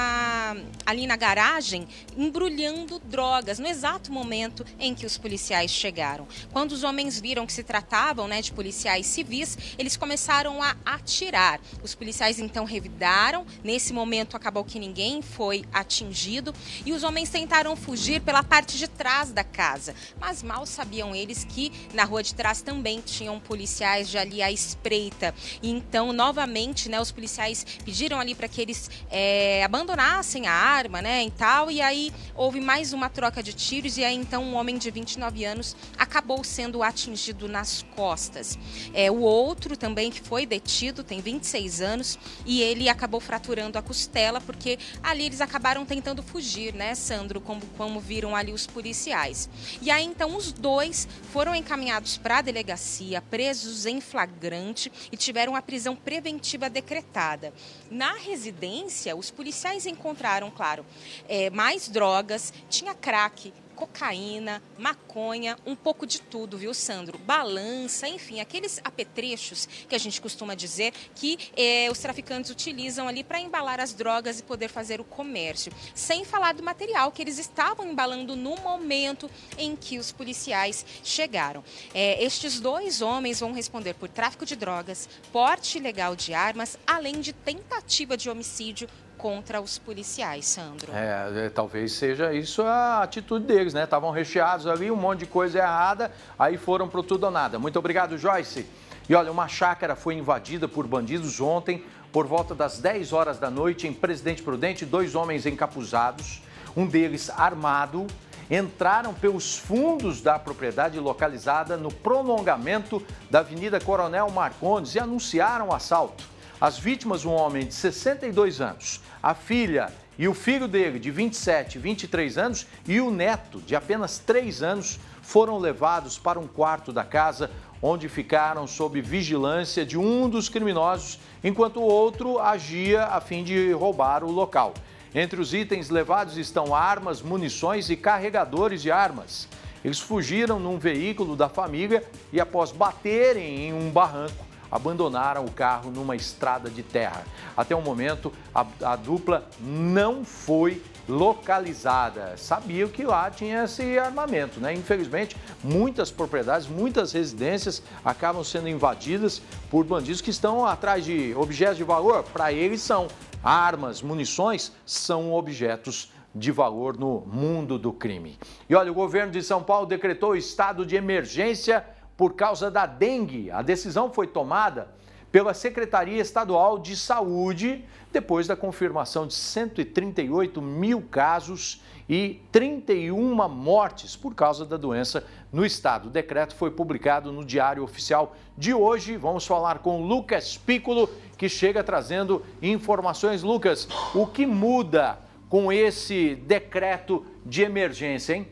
ali na garagem, embrulhando drogas, no exato momento em que os policiais chegaram. Quando os homens viram que se tratavam, né, de policiais civis, eles começaram a atirar. Os policiais, então, revidaram. Nesse momento, acabou que ninguém foi atingido e os homens tentaram fugir pela parte de trás da casa, mas mal sabiam eles que na rua de trás também tinham policiais já ali à espreita. E então, novamente, né, os policiais pediram ali para que eles abandonassem a arma, né, e tal, e aí houve mais uma troca de tiros e aí então um homem de 29 anos acabou sendo atingido nas costas. O outro também que foi detido tem 26 anos e ele acabou fraturando a costela porque ali eles acabaram tentando fugir, né, Sandro, como viram ali os policiais. E aí, então, os dois foram encaminhados para a delegacia, presos em flagrante e tiveram a prisão preventiva decretada. Na residência, os policiais encontraram, claro, mais drogas, tinha crack, cocaína, maconha, um pouco de tudo, viu, Sandro? Balança, enfim, aqueles apetrechos que a gente costuma dizer que os traficantes utilizam ali para embalar as drogas e poder fazer o comércio. Sem falar do material que eles estavam embalando no momento em que os policiais chegaram. Estes dois homens vão responder por tráfico de drogas, porte ilegal de armas, além de tentativa de homicídio contra os policiais, Sandro.
Talvez seja isso a atitude deles, né? Estavam recheados ali, um monte de coisa errada, aí foram pro tudo ou nada. Muito obrigado, Joyce. E olha, uma chácara foi invadida por bandidos ontem, por volta das 10 horas da noite, em Presidente Prudente. Dois homens encapuzados, um deles armado, entraram pelos fundos da propriedade localizada no prolongamento da Avenida Coronel Marcondes e anunciaram o assalto. As vítimas, um homem de 62 anos, a filha e o filho dele, de 27 e 23 anos, e o neto, de apenas 3 anos, foram levados para um quarto da casa, onde ficaram sob vigilância de um dos criminosos, enquanto o outro agia a fim de roubar o local. Entre os itens levados estão armas, munições e carregadores de armas. Eles fugiram num veículo da família e, após baterem em um barranco, abandonaram o carro numa estrada de terra. Até o momento, a dupla não foi localizada. Sabiam que lá tinha esse armamento, né? Infelizmente, muitas propriedades, muitas residências acabam sendo invadidas por bandidos que estão atrás de objetos de valor. Para eles são armas, munições, são objetos de valor no mundo do crime. E olha, o governo de São Paulo decretou estado de emergência por causa da dengue. A decisão foi tomada pela Secretaria Estadual de Saúde, depois da confirmação de 138 mil casos e 31 mortes por causa da doença no estado. O decreto foi publicado no Diário Oficial de hoje. Vamos falar com Lucas Piccolo, que chega trazendo informações. Lucas, o que muda com esse decreto de emergência, hein?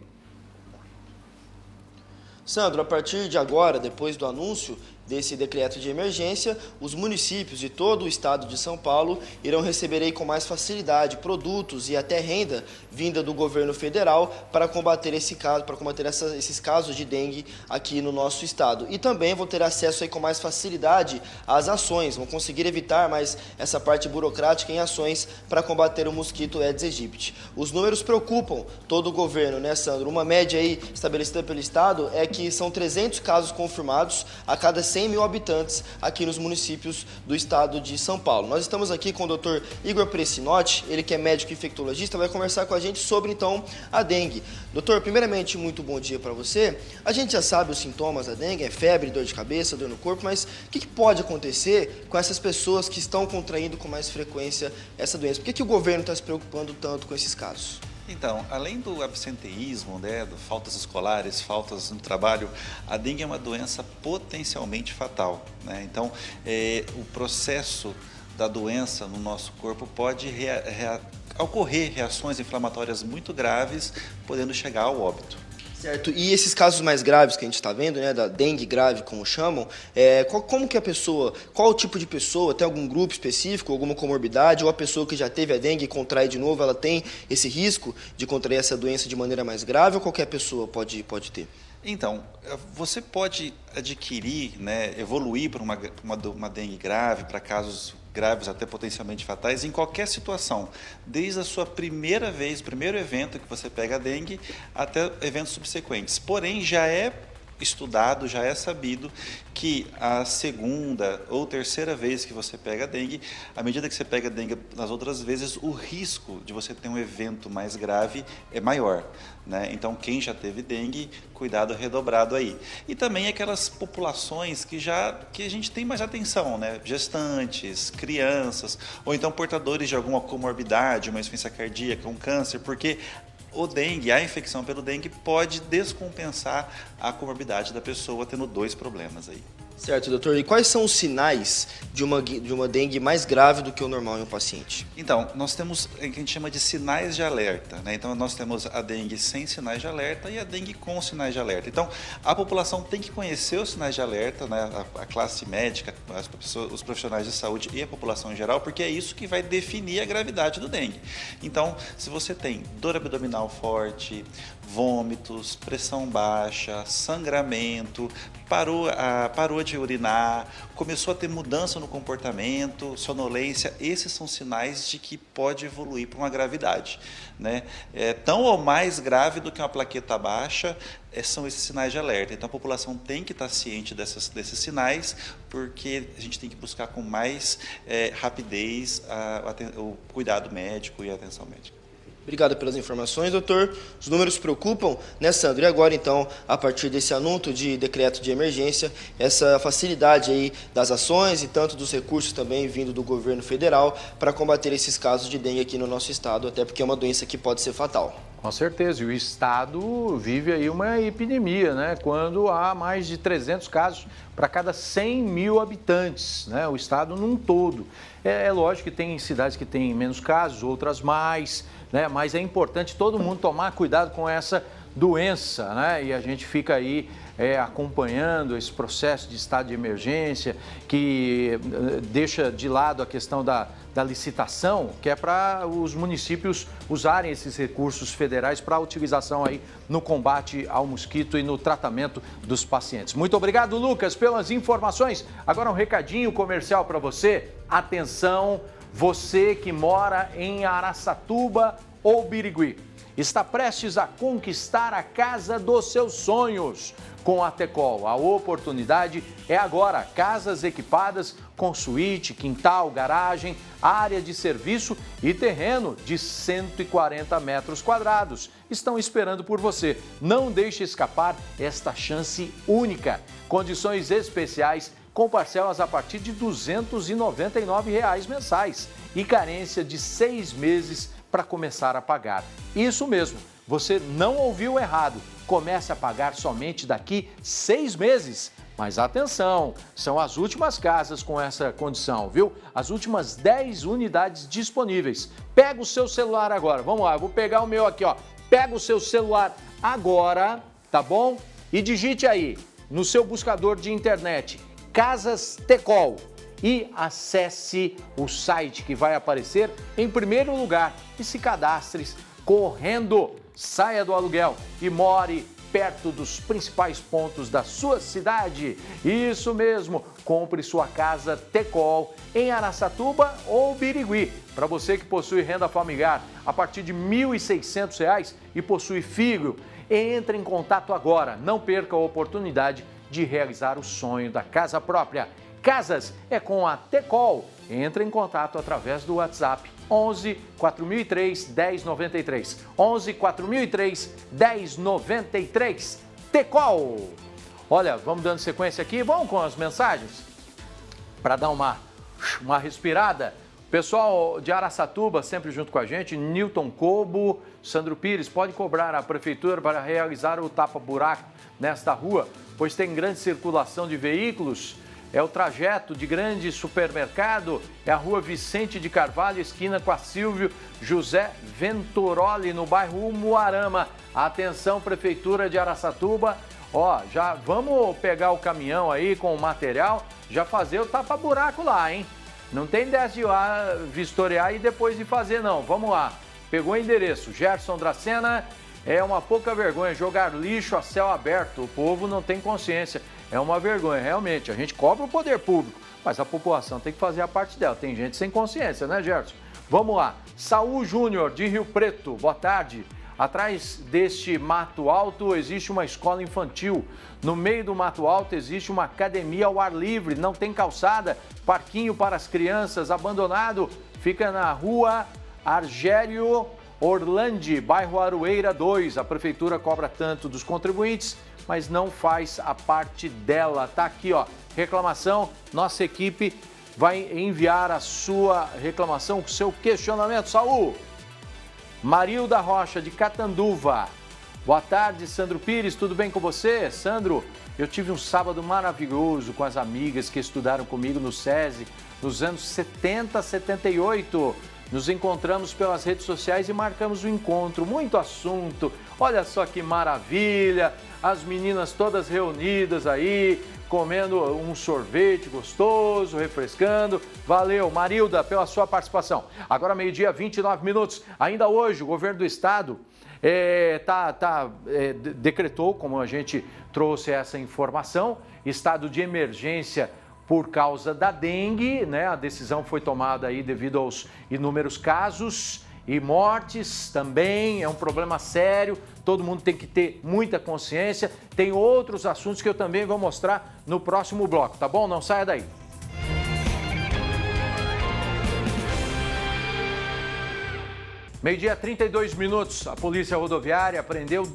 Sandro, a partir de agora, depois do anúncio desse decreto de emergência, os municípios de todo o estado de São Paulo irão receber aí com mais facilidade produtos e até renda vinda do governo federal para combater esses casos de dengue aqui no nosso estado. E também vão ter acesso aí com mais facilidade às ações, vão conseguir evitar mais essa parte burocrática em ações para combater o mosquito Aedes aegypti. Os números preocupam todo o governo, né, Sandro? Uma média aí estabelecida pelo estado é que são 300 casos confirmados a cada 100 mil habitantes aqui nos municípios do estado de São Paulo. Nós estamos aqui com o Dr. Igor Pressinotti, ele que é médico infectologista, vai conversar com a gente sobre, então, a dengue. Doutor, primeiramente, muito bom dia para você. A gente já sabe os sintomas da dengue, é febre, dor de cabeça, dor no corpo, mas o que pode acontecer com essas pessoas que estão contraindo com mais frequência essa doença? Por que o governo está se preocupando tanto com esses casos?
Então, além do absenteísmo, né, do faltas escolares, faltas no trabalho, a dengue é uma doença potencialmente fatal, né? Então, o processo da doença no nosso corpo pode ocorrer reações inflamatórias muito graves, podendo chegar ao óbito.
Certo. E esses casos mais graves que a gente está vendo, né, da dengue grave, como chamam, como que a pessoa, qual o tipo de pessoa, tem algum grupo específico, alguma comorbidade, ou a pessoa que já teve a dengue e contrai de novo, ela tem esse risco de contrair essa doença de maneira mais grave, ou qualquer pessoa pode ter?
Então, você pode adquirir, né, evoluir para uma dengue grave, para casos graves, até potencialmente fatais, em qualquer situação, desde a sua primeira vez, primeiro evento que você pega a dengue, até eventos subsequentes. Porém, já é estudado, já é sabido que a segunda ou terceira vez que você pega a dengue, à medida que você pega a dengue nas outras vezes, o risco de você ter um evento mais grave é maior, né? Então, quem já teve dengue, cuidado redobrado aí. E também aquelas populações que a gente tem mais atenção, né? Gestantes, crianças, ou então portadores de alguma comorbidade, uma insuficiência cardíaca, um câncer, porque o dengue, a infecção pelo dengue pode descompensar a comorbidade da pessoa, tendo dois problemas aí.
Certo, doutor. E quais são os sinais de uma dengue mais grave do que o normal em um paciente?
Então, nós temos o que a gente chama de sinais de alerta, né? Então, nós temos a dengue sem sinais de alerta e a dengue com sinais de alerta. Então, a população tem que conhecer os sinais de alerta, né? A classe médica, os profissionais de saúde e a população em geral, porque é isso que vai definir a gravidade do dengue. Então, se você tem dor abdominal forte, vômitos, pressão baixa, sangramento, parou de urinar, começou a ter mudança no comportamento, sonolência, esses são sinais de que pode evoluir para uma gravidade, né? Tão ou mais grave do que uma plaqueta baixa, são esses sinais de alerta. Então a população tem que estar ciente desses sinais, porque a gente tem que buscar com mais rapidez o cuidado médico e a atenção médica.
Obrigado pelas informações, doutor. Os números preocupam, né, Sandro? E agora, então, a partir desse anúncio de decreto de emergência, essa facilidade aí das ações e tanto dos recursos também vindo do governo federal para combater esses casos de dengue aqui no nosso estado, até porque é uma doença que pode ser fatal.
Com certeza, e o estado vive aí uma epidemia, né? Quando há mais de 300 casos para cada 100 mil habitantes, né? O estado num todo. É lógico que tem cidades que têm menos casos, outras mais, né? Mas é importante todo mundo tomar cuidado com essa doença, né? E a gente fica aí acompanhando esse processo de estado de emergência, que deixa de lado a questão da licitação, que é para os municípios usarem esses recursos federais para a utilização aí no combate ao mosquito e no tratamento dos pacientes. Muito obrigado, Lucas, pelas informações. Agora um recadinho comercial para você. Atenção, você que mora em Araçatuba ou Birigui, está prestes a conquistar a casa dos seus sonhos. Com a Tecol, a oportunidade é agora. Casas equipadas com suíte, quintal, garagem, área de serviço e terreno de 140 metros quadrados. Estão esperando por você. Não deixe escapar esta chance única. Condições especiais com parcelas a partir de R$ 299 mensais e carência de 6 meses para começar a pagar. Isso mesmo, você não ouviu errado. Comece a pagar somente daqui 6 meses. Mas atenção, são as últimas casas com essa condição, viu? As últimas 10 unidades disponíveis. Pega o seu celular agora, vamos lá, eu vou pegar o meu aqui, ó. Pega o seu celular agora, tá bom? E digite aí, no seu buscador de internet, Casas Tecol. E acesse o site que vai aparecer em primeiro lugar e se cadastre correndo. Saia do aluguel e more perto dos principais pontos da sua cidade. Isso mesmo, compre sua casa Tecol em Araçatuba ou Birigui. Para você que possui renda familiar a partir de R$ 1.600 e possui filho, entre em contato agora. Não perca a oportunidade de realizar o sonho da casa própria. Casas é com a Tecol. Entre em contato através do WhatsApp 11 4003 1093. 11 4003 1093. Tecol. Olha, vamos dando sequência aqui. Vamos com as mensagens? Para dar uma respirada. Pessoal de Araçatuba, sempre junto com a gente. Newton Cobo, Sandro Pires, pode cobrar a prefeitura para realizar o tapa-buraco nesta rua, pois tem grande circulação de veículos. É o trajeto de grande supermercado, é a rua Vicente de Carvalho, esquina com a Silvio José Venturoli, no bairro Umuarama. Atenção, Prefeitura de Araçatuba, ó, já vamos pegar o caminhão aí com o material, já fazer o tapa-buraco lá, hein? Não tem dessa de ir lá vistoriar e depois de fazer, não. Vamos lá. Pegou o endereço, Gerson Dracena, é uma pouca vergonha jogar lixo a céu aberto. O povo não tem consciência. É uma vergonha, realmente. A gente cobra o poder público, mas a população tem que fazer a parte dela. Tem gente sem consciência, né, Gerson? Vamos lá. Saul Júnior, de Rio Preto. Boa tarde. Atrás deste Mato Alto existe uma escola infantil. No meio do Mato Alto existe uma academia ao ar livre. Não tem calçada, parquinho para as crianças, abandonado. Fica na rua Argério Orlandi, bairro Aroeira 2. A prefeitura cobra tanto dos contribuintes, mas não faz a parte dela. Tá aqui, ó, reclamação. Nossa equipe vai enviar a sua reclamação, o seu questionamento. Saul. Marilda Rocha, de Catanduva. Boa tarde, Sandro Pires, tudo bem com você? Sandro, eu tive um sábado maravilhoso com as amigas que estudaram comigo no SESI nos anos 70, 78. Nos encontramos pelas redes sociais e marcamos o encontro. Muito assunto. Olha só que maravilha. As meninas todas reunidas aí, comendo um sorvete gostoso, refrescando. Valeu, Marilda, pela sua participação. Agora, meio-dia, 29 minutos. Ainda hoje, o governo do estado decretou, como a gente trouxe essa informação, estado de emergência por causa da dengue, né? A decisão foi tomada aí devido aos inúmeros casos e mortes também, é um problema sério, todo mundo tem que ter muita consciência. Tem outros assuntos que eu também vou mostrar no próximo bloco, tá bom? Não saia daí. Meio-dia, 32 minutos, a Polícia Rodoviária apreendeu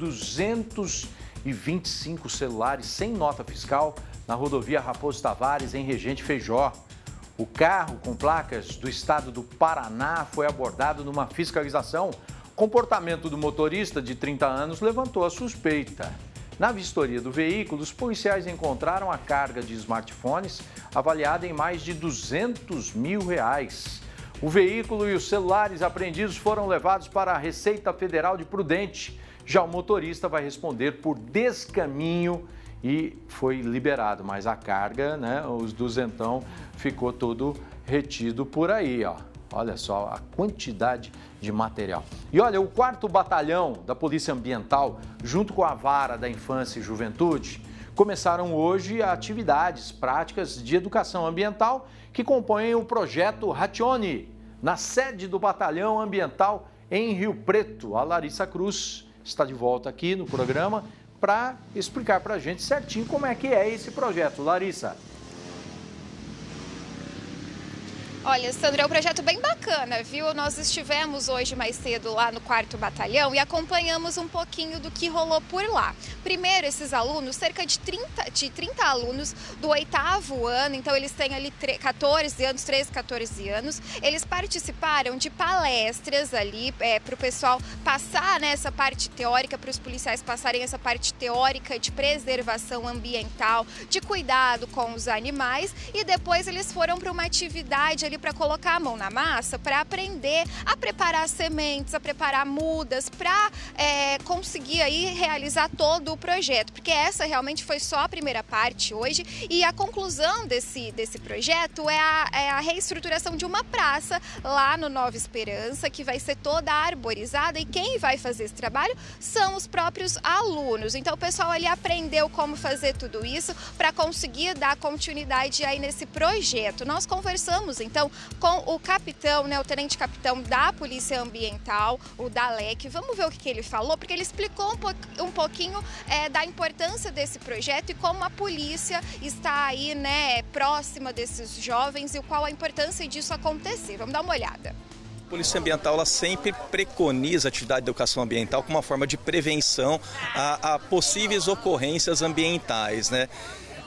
225 celulares sem nota fiscal na rodovia Raposo Tavares, em Regente Feijó. O carro com placas do estado do Paraná foi abordado numa fiscalização. O comportamento do motorista de 30 anos levantou a suspeita. Na vistoria do veículo, os policiais encontraram a carga de smartphones avaliada em mais de R$200 mil. O veículo e os celulares apreendidos foram levados para a Receita Federal de Prudente. Já o motorista vai responder por descaminho e foi liberado, mas a carga, né, os duzentão, ficou tudo retido por aí, ó. Olha só a quantidade de material. E olha, o 4º Batalhão da Polícia Ambiental, junto com a Vara da Infância e Juventude, começaram hoje atividades práticas de educação ambiental que compõem o projeto Ratione, na sede do Batalhão Ambiental em Rio Preto. A Larissa Cruz está de volta aqui no programa para explicar para a gente certinho como é que é esse projeto. Larissa.
Olha, Sandra, é um projeto bem bacana, viu? Nós estivemos hoje mais cedo lá no 4º Batalhão e acompanhamos um pouquinho do que rolou por lá. Primeiro, esses alunos, cerca de 30 alunos do 8º ano, então eles têm ali 14 anos, 13, 14 anos. Eles participaram de palestras ali para o pessoal passar, né, essa parte teórica, para os policiais passarem essa parte teórica de preservação ambiental, de cuidado com os animais, e depois eles foram para uma atividade ali para colocar a mão na massa, para aprender a preparar sementes, a preparar mudas, para conseguir aí realizar todo o projeto, porque essa realmente foi só a primeira parte hoje, e a conclusão desse projeto é a reestruturação de uma praça lá no Nova Esperança, que vai ser toda arborizada, e quem vai fazer esse trabalho são os próprios alunos. Então o pessoal ali aprendeu como fazer tudo isso para conseguir dar continuidade aí nesse projeto. Nós conversamos então com o capitão, né, o tenente-capitão da Polícia Ambiental, o Dalek. Vamos ver o que ele falou, porque ele explicou um pouquinho da importância desse projeto e como a polícia está aí, né, próxima desses jovens e qual a importância disso acontecer. Vamos dar uma olhada.
A Polícia Ambiental ela sempre preconiza a atividade de educação ambiental como uma forma de prevenção a possíveis ocorrências ambientais, né?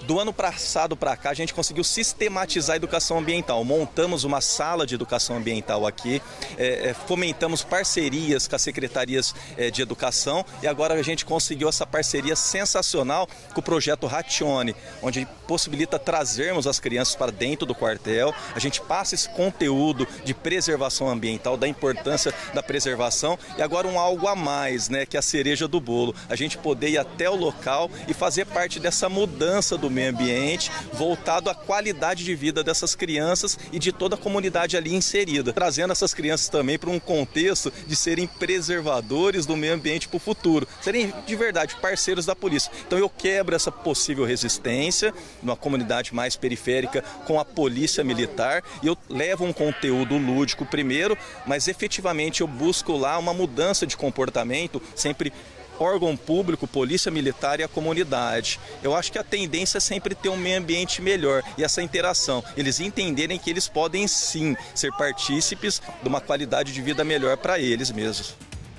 Do ano passado para cá, a gente conseguiu sistematizar a educação ambiental. Montamos uma sala de educação ambiental aqui, fomentamos parcerias com as secretarias de educação e agora a gente conseguiu essa parceria sensacional com o projeto Ratione, onde possibilita trazermos as crianças para dentro do quartel. A gente passa esse conteúdo de preservação ambiental, da importância da preservação e agora algo a mais, né, que é a cereja do bolo. A gente poder ir até o local e fazer parte dessa mudança do meio ambiente, voltado à qualidade de vida dessas crianças e de toda a comunidade ali inserida, trazendo essas crianças também para um contexto de serem preservadores do meio ambiente para o futuro, serem de verdade parceiros da polícia. Então eu quebro essa possível resistência numa comunidade mais periférica com a polícia militar e eu levo um conteúdo lúdico primeiro, mas efetivamente eu busco lá uma mudança de comportamento, sempre órgão público, polícia militar e a comunidade. Eu acho que a tendência é sempre ter um meio ambiente melhor e essa interação, eles entenderem que eles podem sim ser partícipes de uma qualidade de vida melhor para eles mesmos.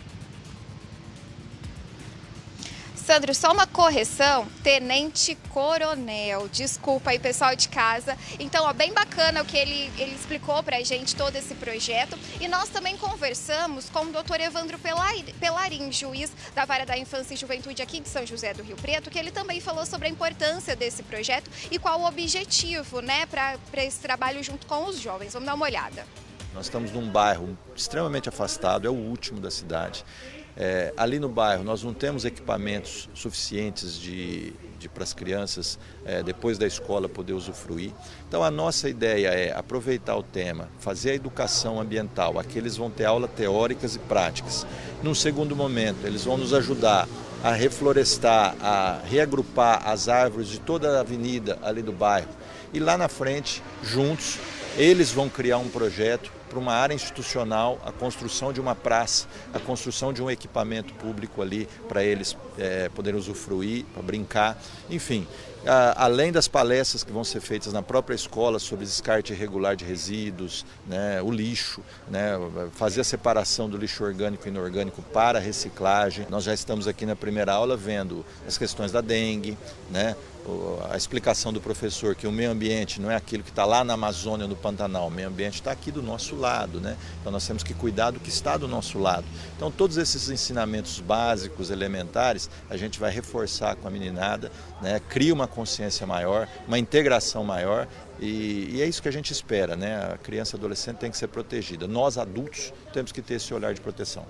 Sandro, só uma correção, tenente-coronel, desculpa aí pessoal de casa. Então, ó, bem bacana o que ele explicou pra gente, todo esse projeto. E nós também conversamos com o Dr. Evandro Pelarim, juiz da Vara da Infância e Juventude aqui de São José do Rio Preto, que ele também falou sobre a importância desse projeto e qual o objetivo, né, para esse trabalho junto com os jovens. Vamos dar uma olhada.
Nós estamos num bairro extremamente afastado, é o último da cidade. Ali no bairro nós não temos equipamentos suficientes para as crianças depois da escola poder usufruir. Então a nossa ideia é aproveitar o tema, fazer a educação ambiental. Aqui eles vão ter aulas teóricas e práticas. Num segundo momento eles vão nos ajudar a reflorestar, a reagrupar as árvores de toda a avenida ali do bairro. E lá na frente, juntos, eles vão criar um projeto para uma área institucional, a construção de uma praça, a construção de um equipamento público ali para eles poderem usufruir, para brincar, enfim. Além das palestras que vão ser feitas na própria escola sobre descarte irregular de resíduos, né, o lixo, né, fazer a separação do lixo orgânico e inorgânico para reciclagem. Nós já estamos aqui na primeira aula vendo as questões da dengue, né, a explicação do professor que o meio ambiente não é aquilo que está lá na Amazônia, no Pantanal, o meio ambiente está aqui do nosso lado, né? Então nós temos que cuidar do que está do nosso lado. Então todos esses ensinamentos básicos, elementares, a gente vai reforçar com a meninada, né? Cria uma consciência maior, uma integração maior e é isso que a gente espera, né? A criança e adolescente tem que ser protegida. Nós adultos temos que ter esse olhar de proteção.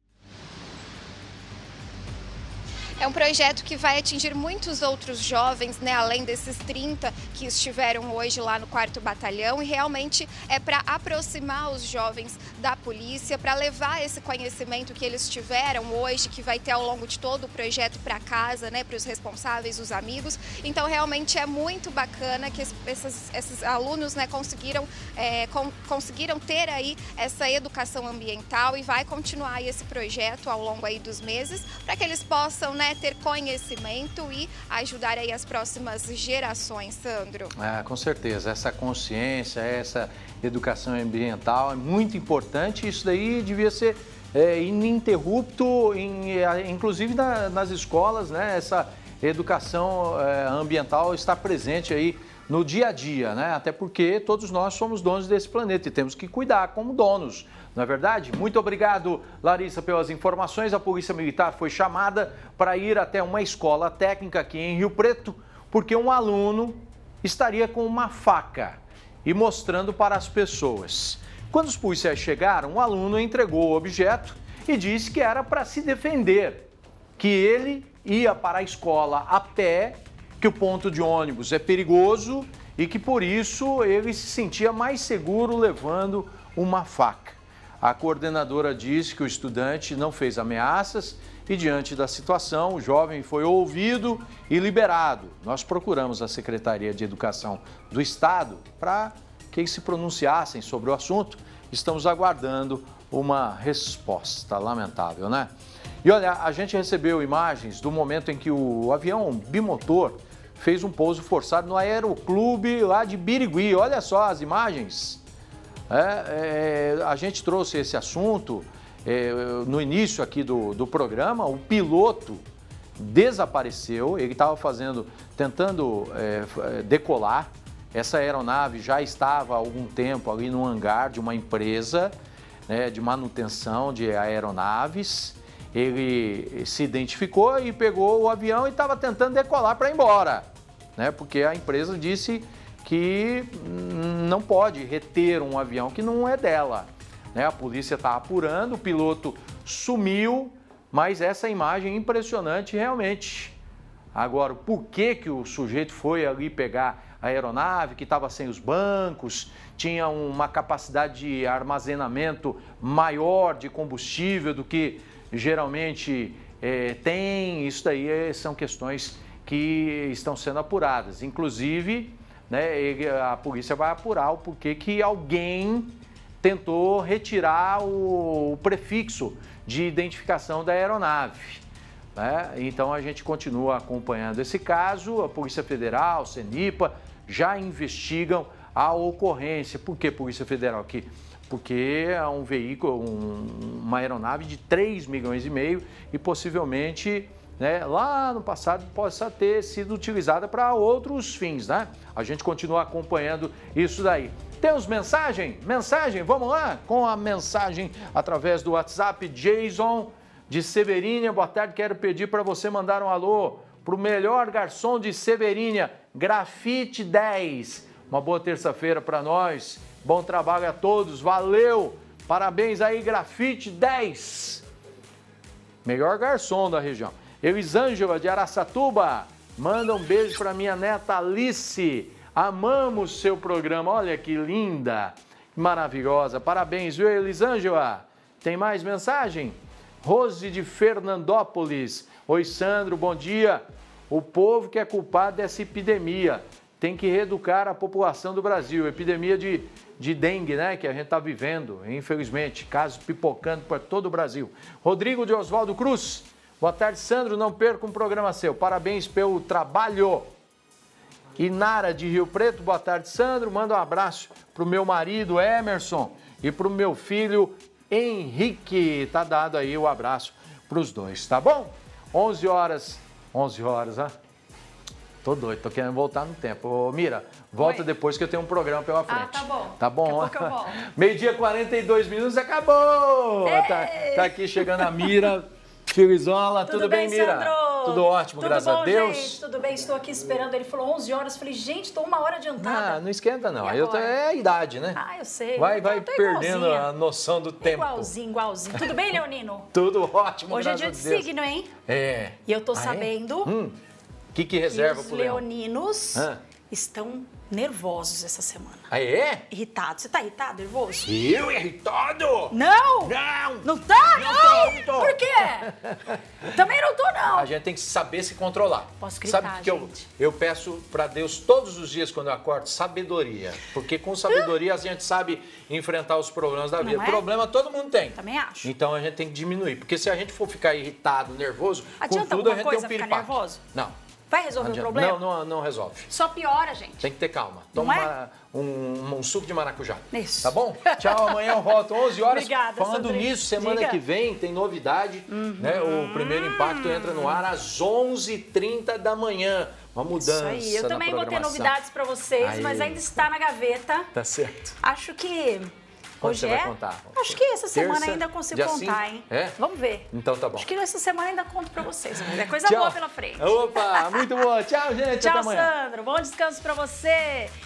É um projeto que vai atingir muitos outros jovens, né, além desses 30 que estiveram hoje lá no 4º Batalhão, e realmente é para aproximar os jovens da polícia, para levar esse conhecimento que eles tiveram hoje, que vai ter ao longo de todo o projeto para casa, né, para os responsáveis, os amigos. Então realmente é muito bacana que esses alunos, né, conseguiram ter aí essa educação ambiental e vai continuar aí esse projeto ao longo aí dos meses, para que eles possam, né, ter conhecimento e ajudar aí as próximas gerações, Sandro.
Com certeza, essa consciência, essa educação ambiental é muito importante, isso daí devia ser ininterrupto, inclusive nas escolas, né, essa educação ambiental está presente aí no dia a dia, né? Até porque todos nós somos donos desse planeta e temos que cuidar como donos, não é verdade? Muito obrigado, Larissa, pelas informações. A Polícia Militar foi chamada para ir até uma escola técnica aqui em Rio Preto, porque um aluno estaria com uma faca e mostrando para as pessoas. Quando os policiais chegaram, o aluno entregou o objeto e disse que era para se defender, que ele ia para a escola a pé, que o ponto de ônibus é perigoso e que por isso ele se sentia mais seguro levando uma faca. A coordenadora disse que o estudante não fez ameaças e diante da situação o jovem foi ouvido e liberado. Nós procuramos a Secretaria de Educação do Estado para que eles se pronunciassem sobre o assunto. Estamos aguardando uma resposta, lamentável, né? E olha, a gente recebeu imagens do momento em que o avião bimotor fez um pouso forçado no Aeroclube lá de Birigui. Olha só as imagens. A gente trouxe esse assunto no início aqui do programa. O piloto desapareceu. Ele estava tentando decolar. Essa aeronave já estava há algum tempo ali no hangar de uma empresa, né, de manutenção de aeronaves. Ele se identificou e pegou o avião e estava tentando decolar para ir embora, né, porque a empresa disse que não pode reter um avião que não é dela, né? A polícia está apurando, o piloto sumiu, mas essa imagem é impressionante realmente. Agora, por que o sujeito foi ali pegar a aeronave, que estava sem os bancos, tinha uma capacidade de armazenamento maior de combustível do que geralmente tem? Isso daí são questões que estão sendo apuradas. Inclusive, né, a polícia vai apurar o porquê que alguém tentou retirar o prefixo de identificação da aeronave, né? Então a gente continua acompanhando esse caso. A Polícia Federal, CENIPA, já investigam a ocorrência. Por que Polícia Federal aqui? Porque é um veículo, uma aeronave de 3,5 milhões e possivelmente, né, lá no passado possa ter sido utilizada para outros fins, né? A gente continua acompanhando isso daí. Temos mensagem? Mensagem, vamos lá com a mensagem através do WhatsApp. Jason de Severínia, boa tarde, quero pedir para você mandar um alô para o melhor garçom de Severínia, Grafite 10. Uma boa terça-feira para nós, bom trabalho a todos, valeu, parabéns aí, Grafite 10. Melhor garçom da região. Elisângela de Araçatuba, manda um beijo para minha neta Alice. Amamos seu programa, olha que linda, maravilhosa. Parabéns, viu, Elisângela? Tem mais mensagem? Rose de Fernandópolis. Oi, Sandro, bom dia. O povo que é culpado dessa epidemia tem que reeducar a população do Brasil. Epidemia de dengue, né, que a gente está vivendo, infelizmente. Casos pipocando por todo o Brasil. Rodrigo de Oswaldo Cruz. Boa tarde, Sandro. Não perca um programa seu. Parabéns pelo trabalho. Inara de Rio Preto. Boa tarde, Sandro. Manda um abraço para o meu marido, Emerson, e para o meu filho, Henrique. Tá dado aí o abraço para os dois, tá bom? 11 horas, ah? Tô doido, tô querendo voltar no tempo. Ô, Mira, volta depois que eu tenho um programa pela frente.
Ah, tá bom.
Tá bom?
Daqui a pouco eu volto.
Meio-dia, 42 minutos, acabou! Tá aqui chegando a Mira. Filizola, tudo bem, Mira?
Sandro?
Tudo ótimo,
tudo
graças
bom,
a Deus.
Gente, tudo bem, estou aqui esperando. Ele falou 11 horas, falei, gente, estou 1 hora adiantada.
Não esquenta não, é a idade, né?
Ah, eu sei.
Vai perdendo a noção do tempo.
Igualzinho. Tudo bem, Leonino?
Tudo ótimo,
hoje é dia de
Deus.
signo, hein?
É.
E eu tô sabendo
que reserva
que os
pro Leão?
leoninos estão nervosos essa semana.
Ah, é?
Irritados. Você tá irritado, nervoso?
Eu irritado?
Não!
Não
tá?
Não tô.
Por quê? Também não tô, não.
A gente tem que saber se controlar.
Posso gritar,
Sabe que eu peço para Deus todos os dias quando eu acordo sabedoria. Porque com sabedoria a gente sabe enfrentar os problemas da vida. Problema todo mundo tem.
Também acho.
Então a gente tem que diminuir. Porque se a gente for ficar irritado, nervoso,
adianta
com tudo a
alguma
gente
coisa
tem um
ficar
piripaque.
nervoso?
Não.
Vai resolver o problema?
Não resolve.
Só piora, gente.
Tem que ter calma.
Não
Toma um suco de maracujá.
Isso.
Tá bom? Tchau, amanhã eu volto 11 horas.
Obrigada,
Falando
Sandrinho.
nisso, semana que vem tem novidade. Né? O Primeiro Impacto entra no ar às 11h30 da manhã. Uma mudança.
Isso aí. Eu também vou ter novidades para vocês, mas ainda está na gaveta.
Tá certo.
Acho que...
Quando
hoje
você vai contar?
Acho que essa semana ainda consigo
dia
contar,
5?
hein?
É?
Vamos ver.
Então tá bom.
Acho que essa semana ainda conto pra vocês. É coisa
Tchau.
boa pela frente.
Opa, muito boa. Tchau, gente.
Tchau,
até amanhã.
Sandro. Bom descanso pra você.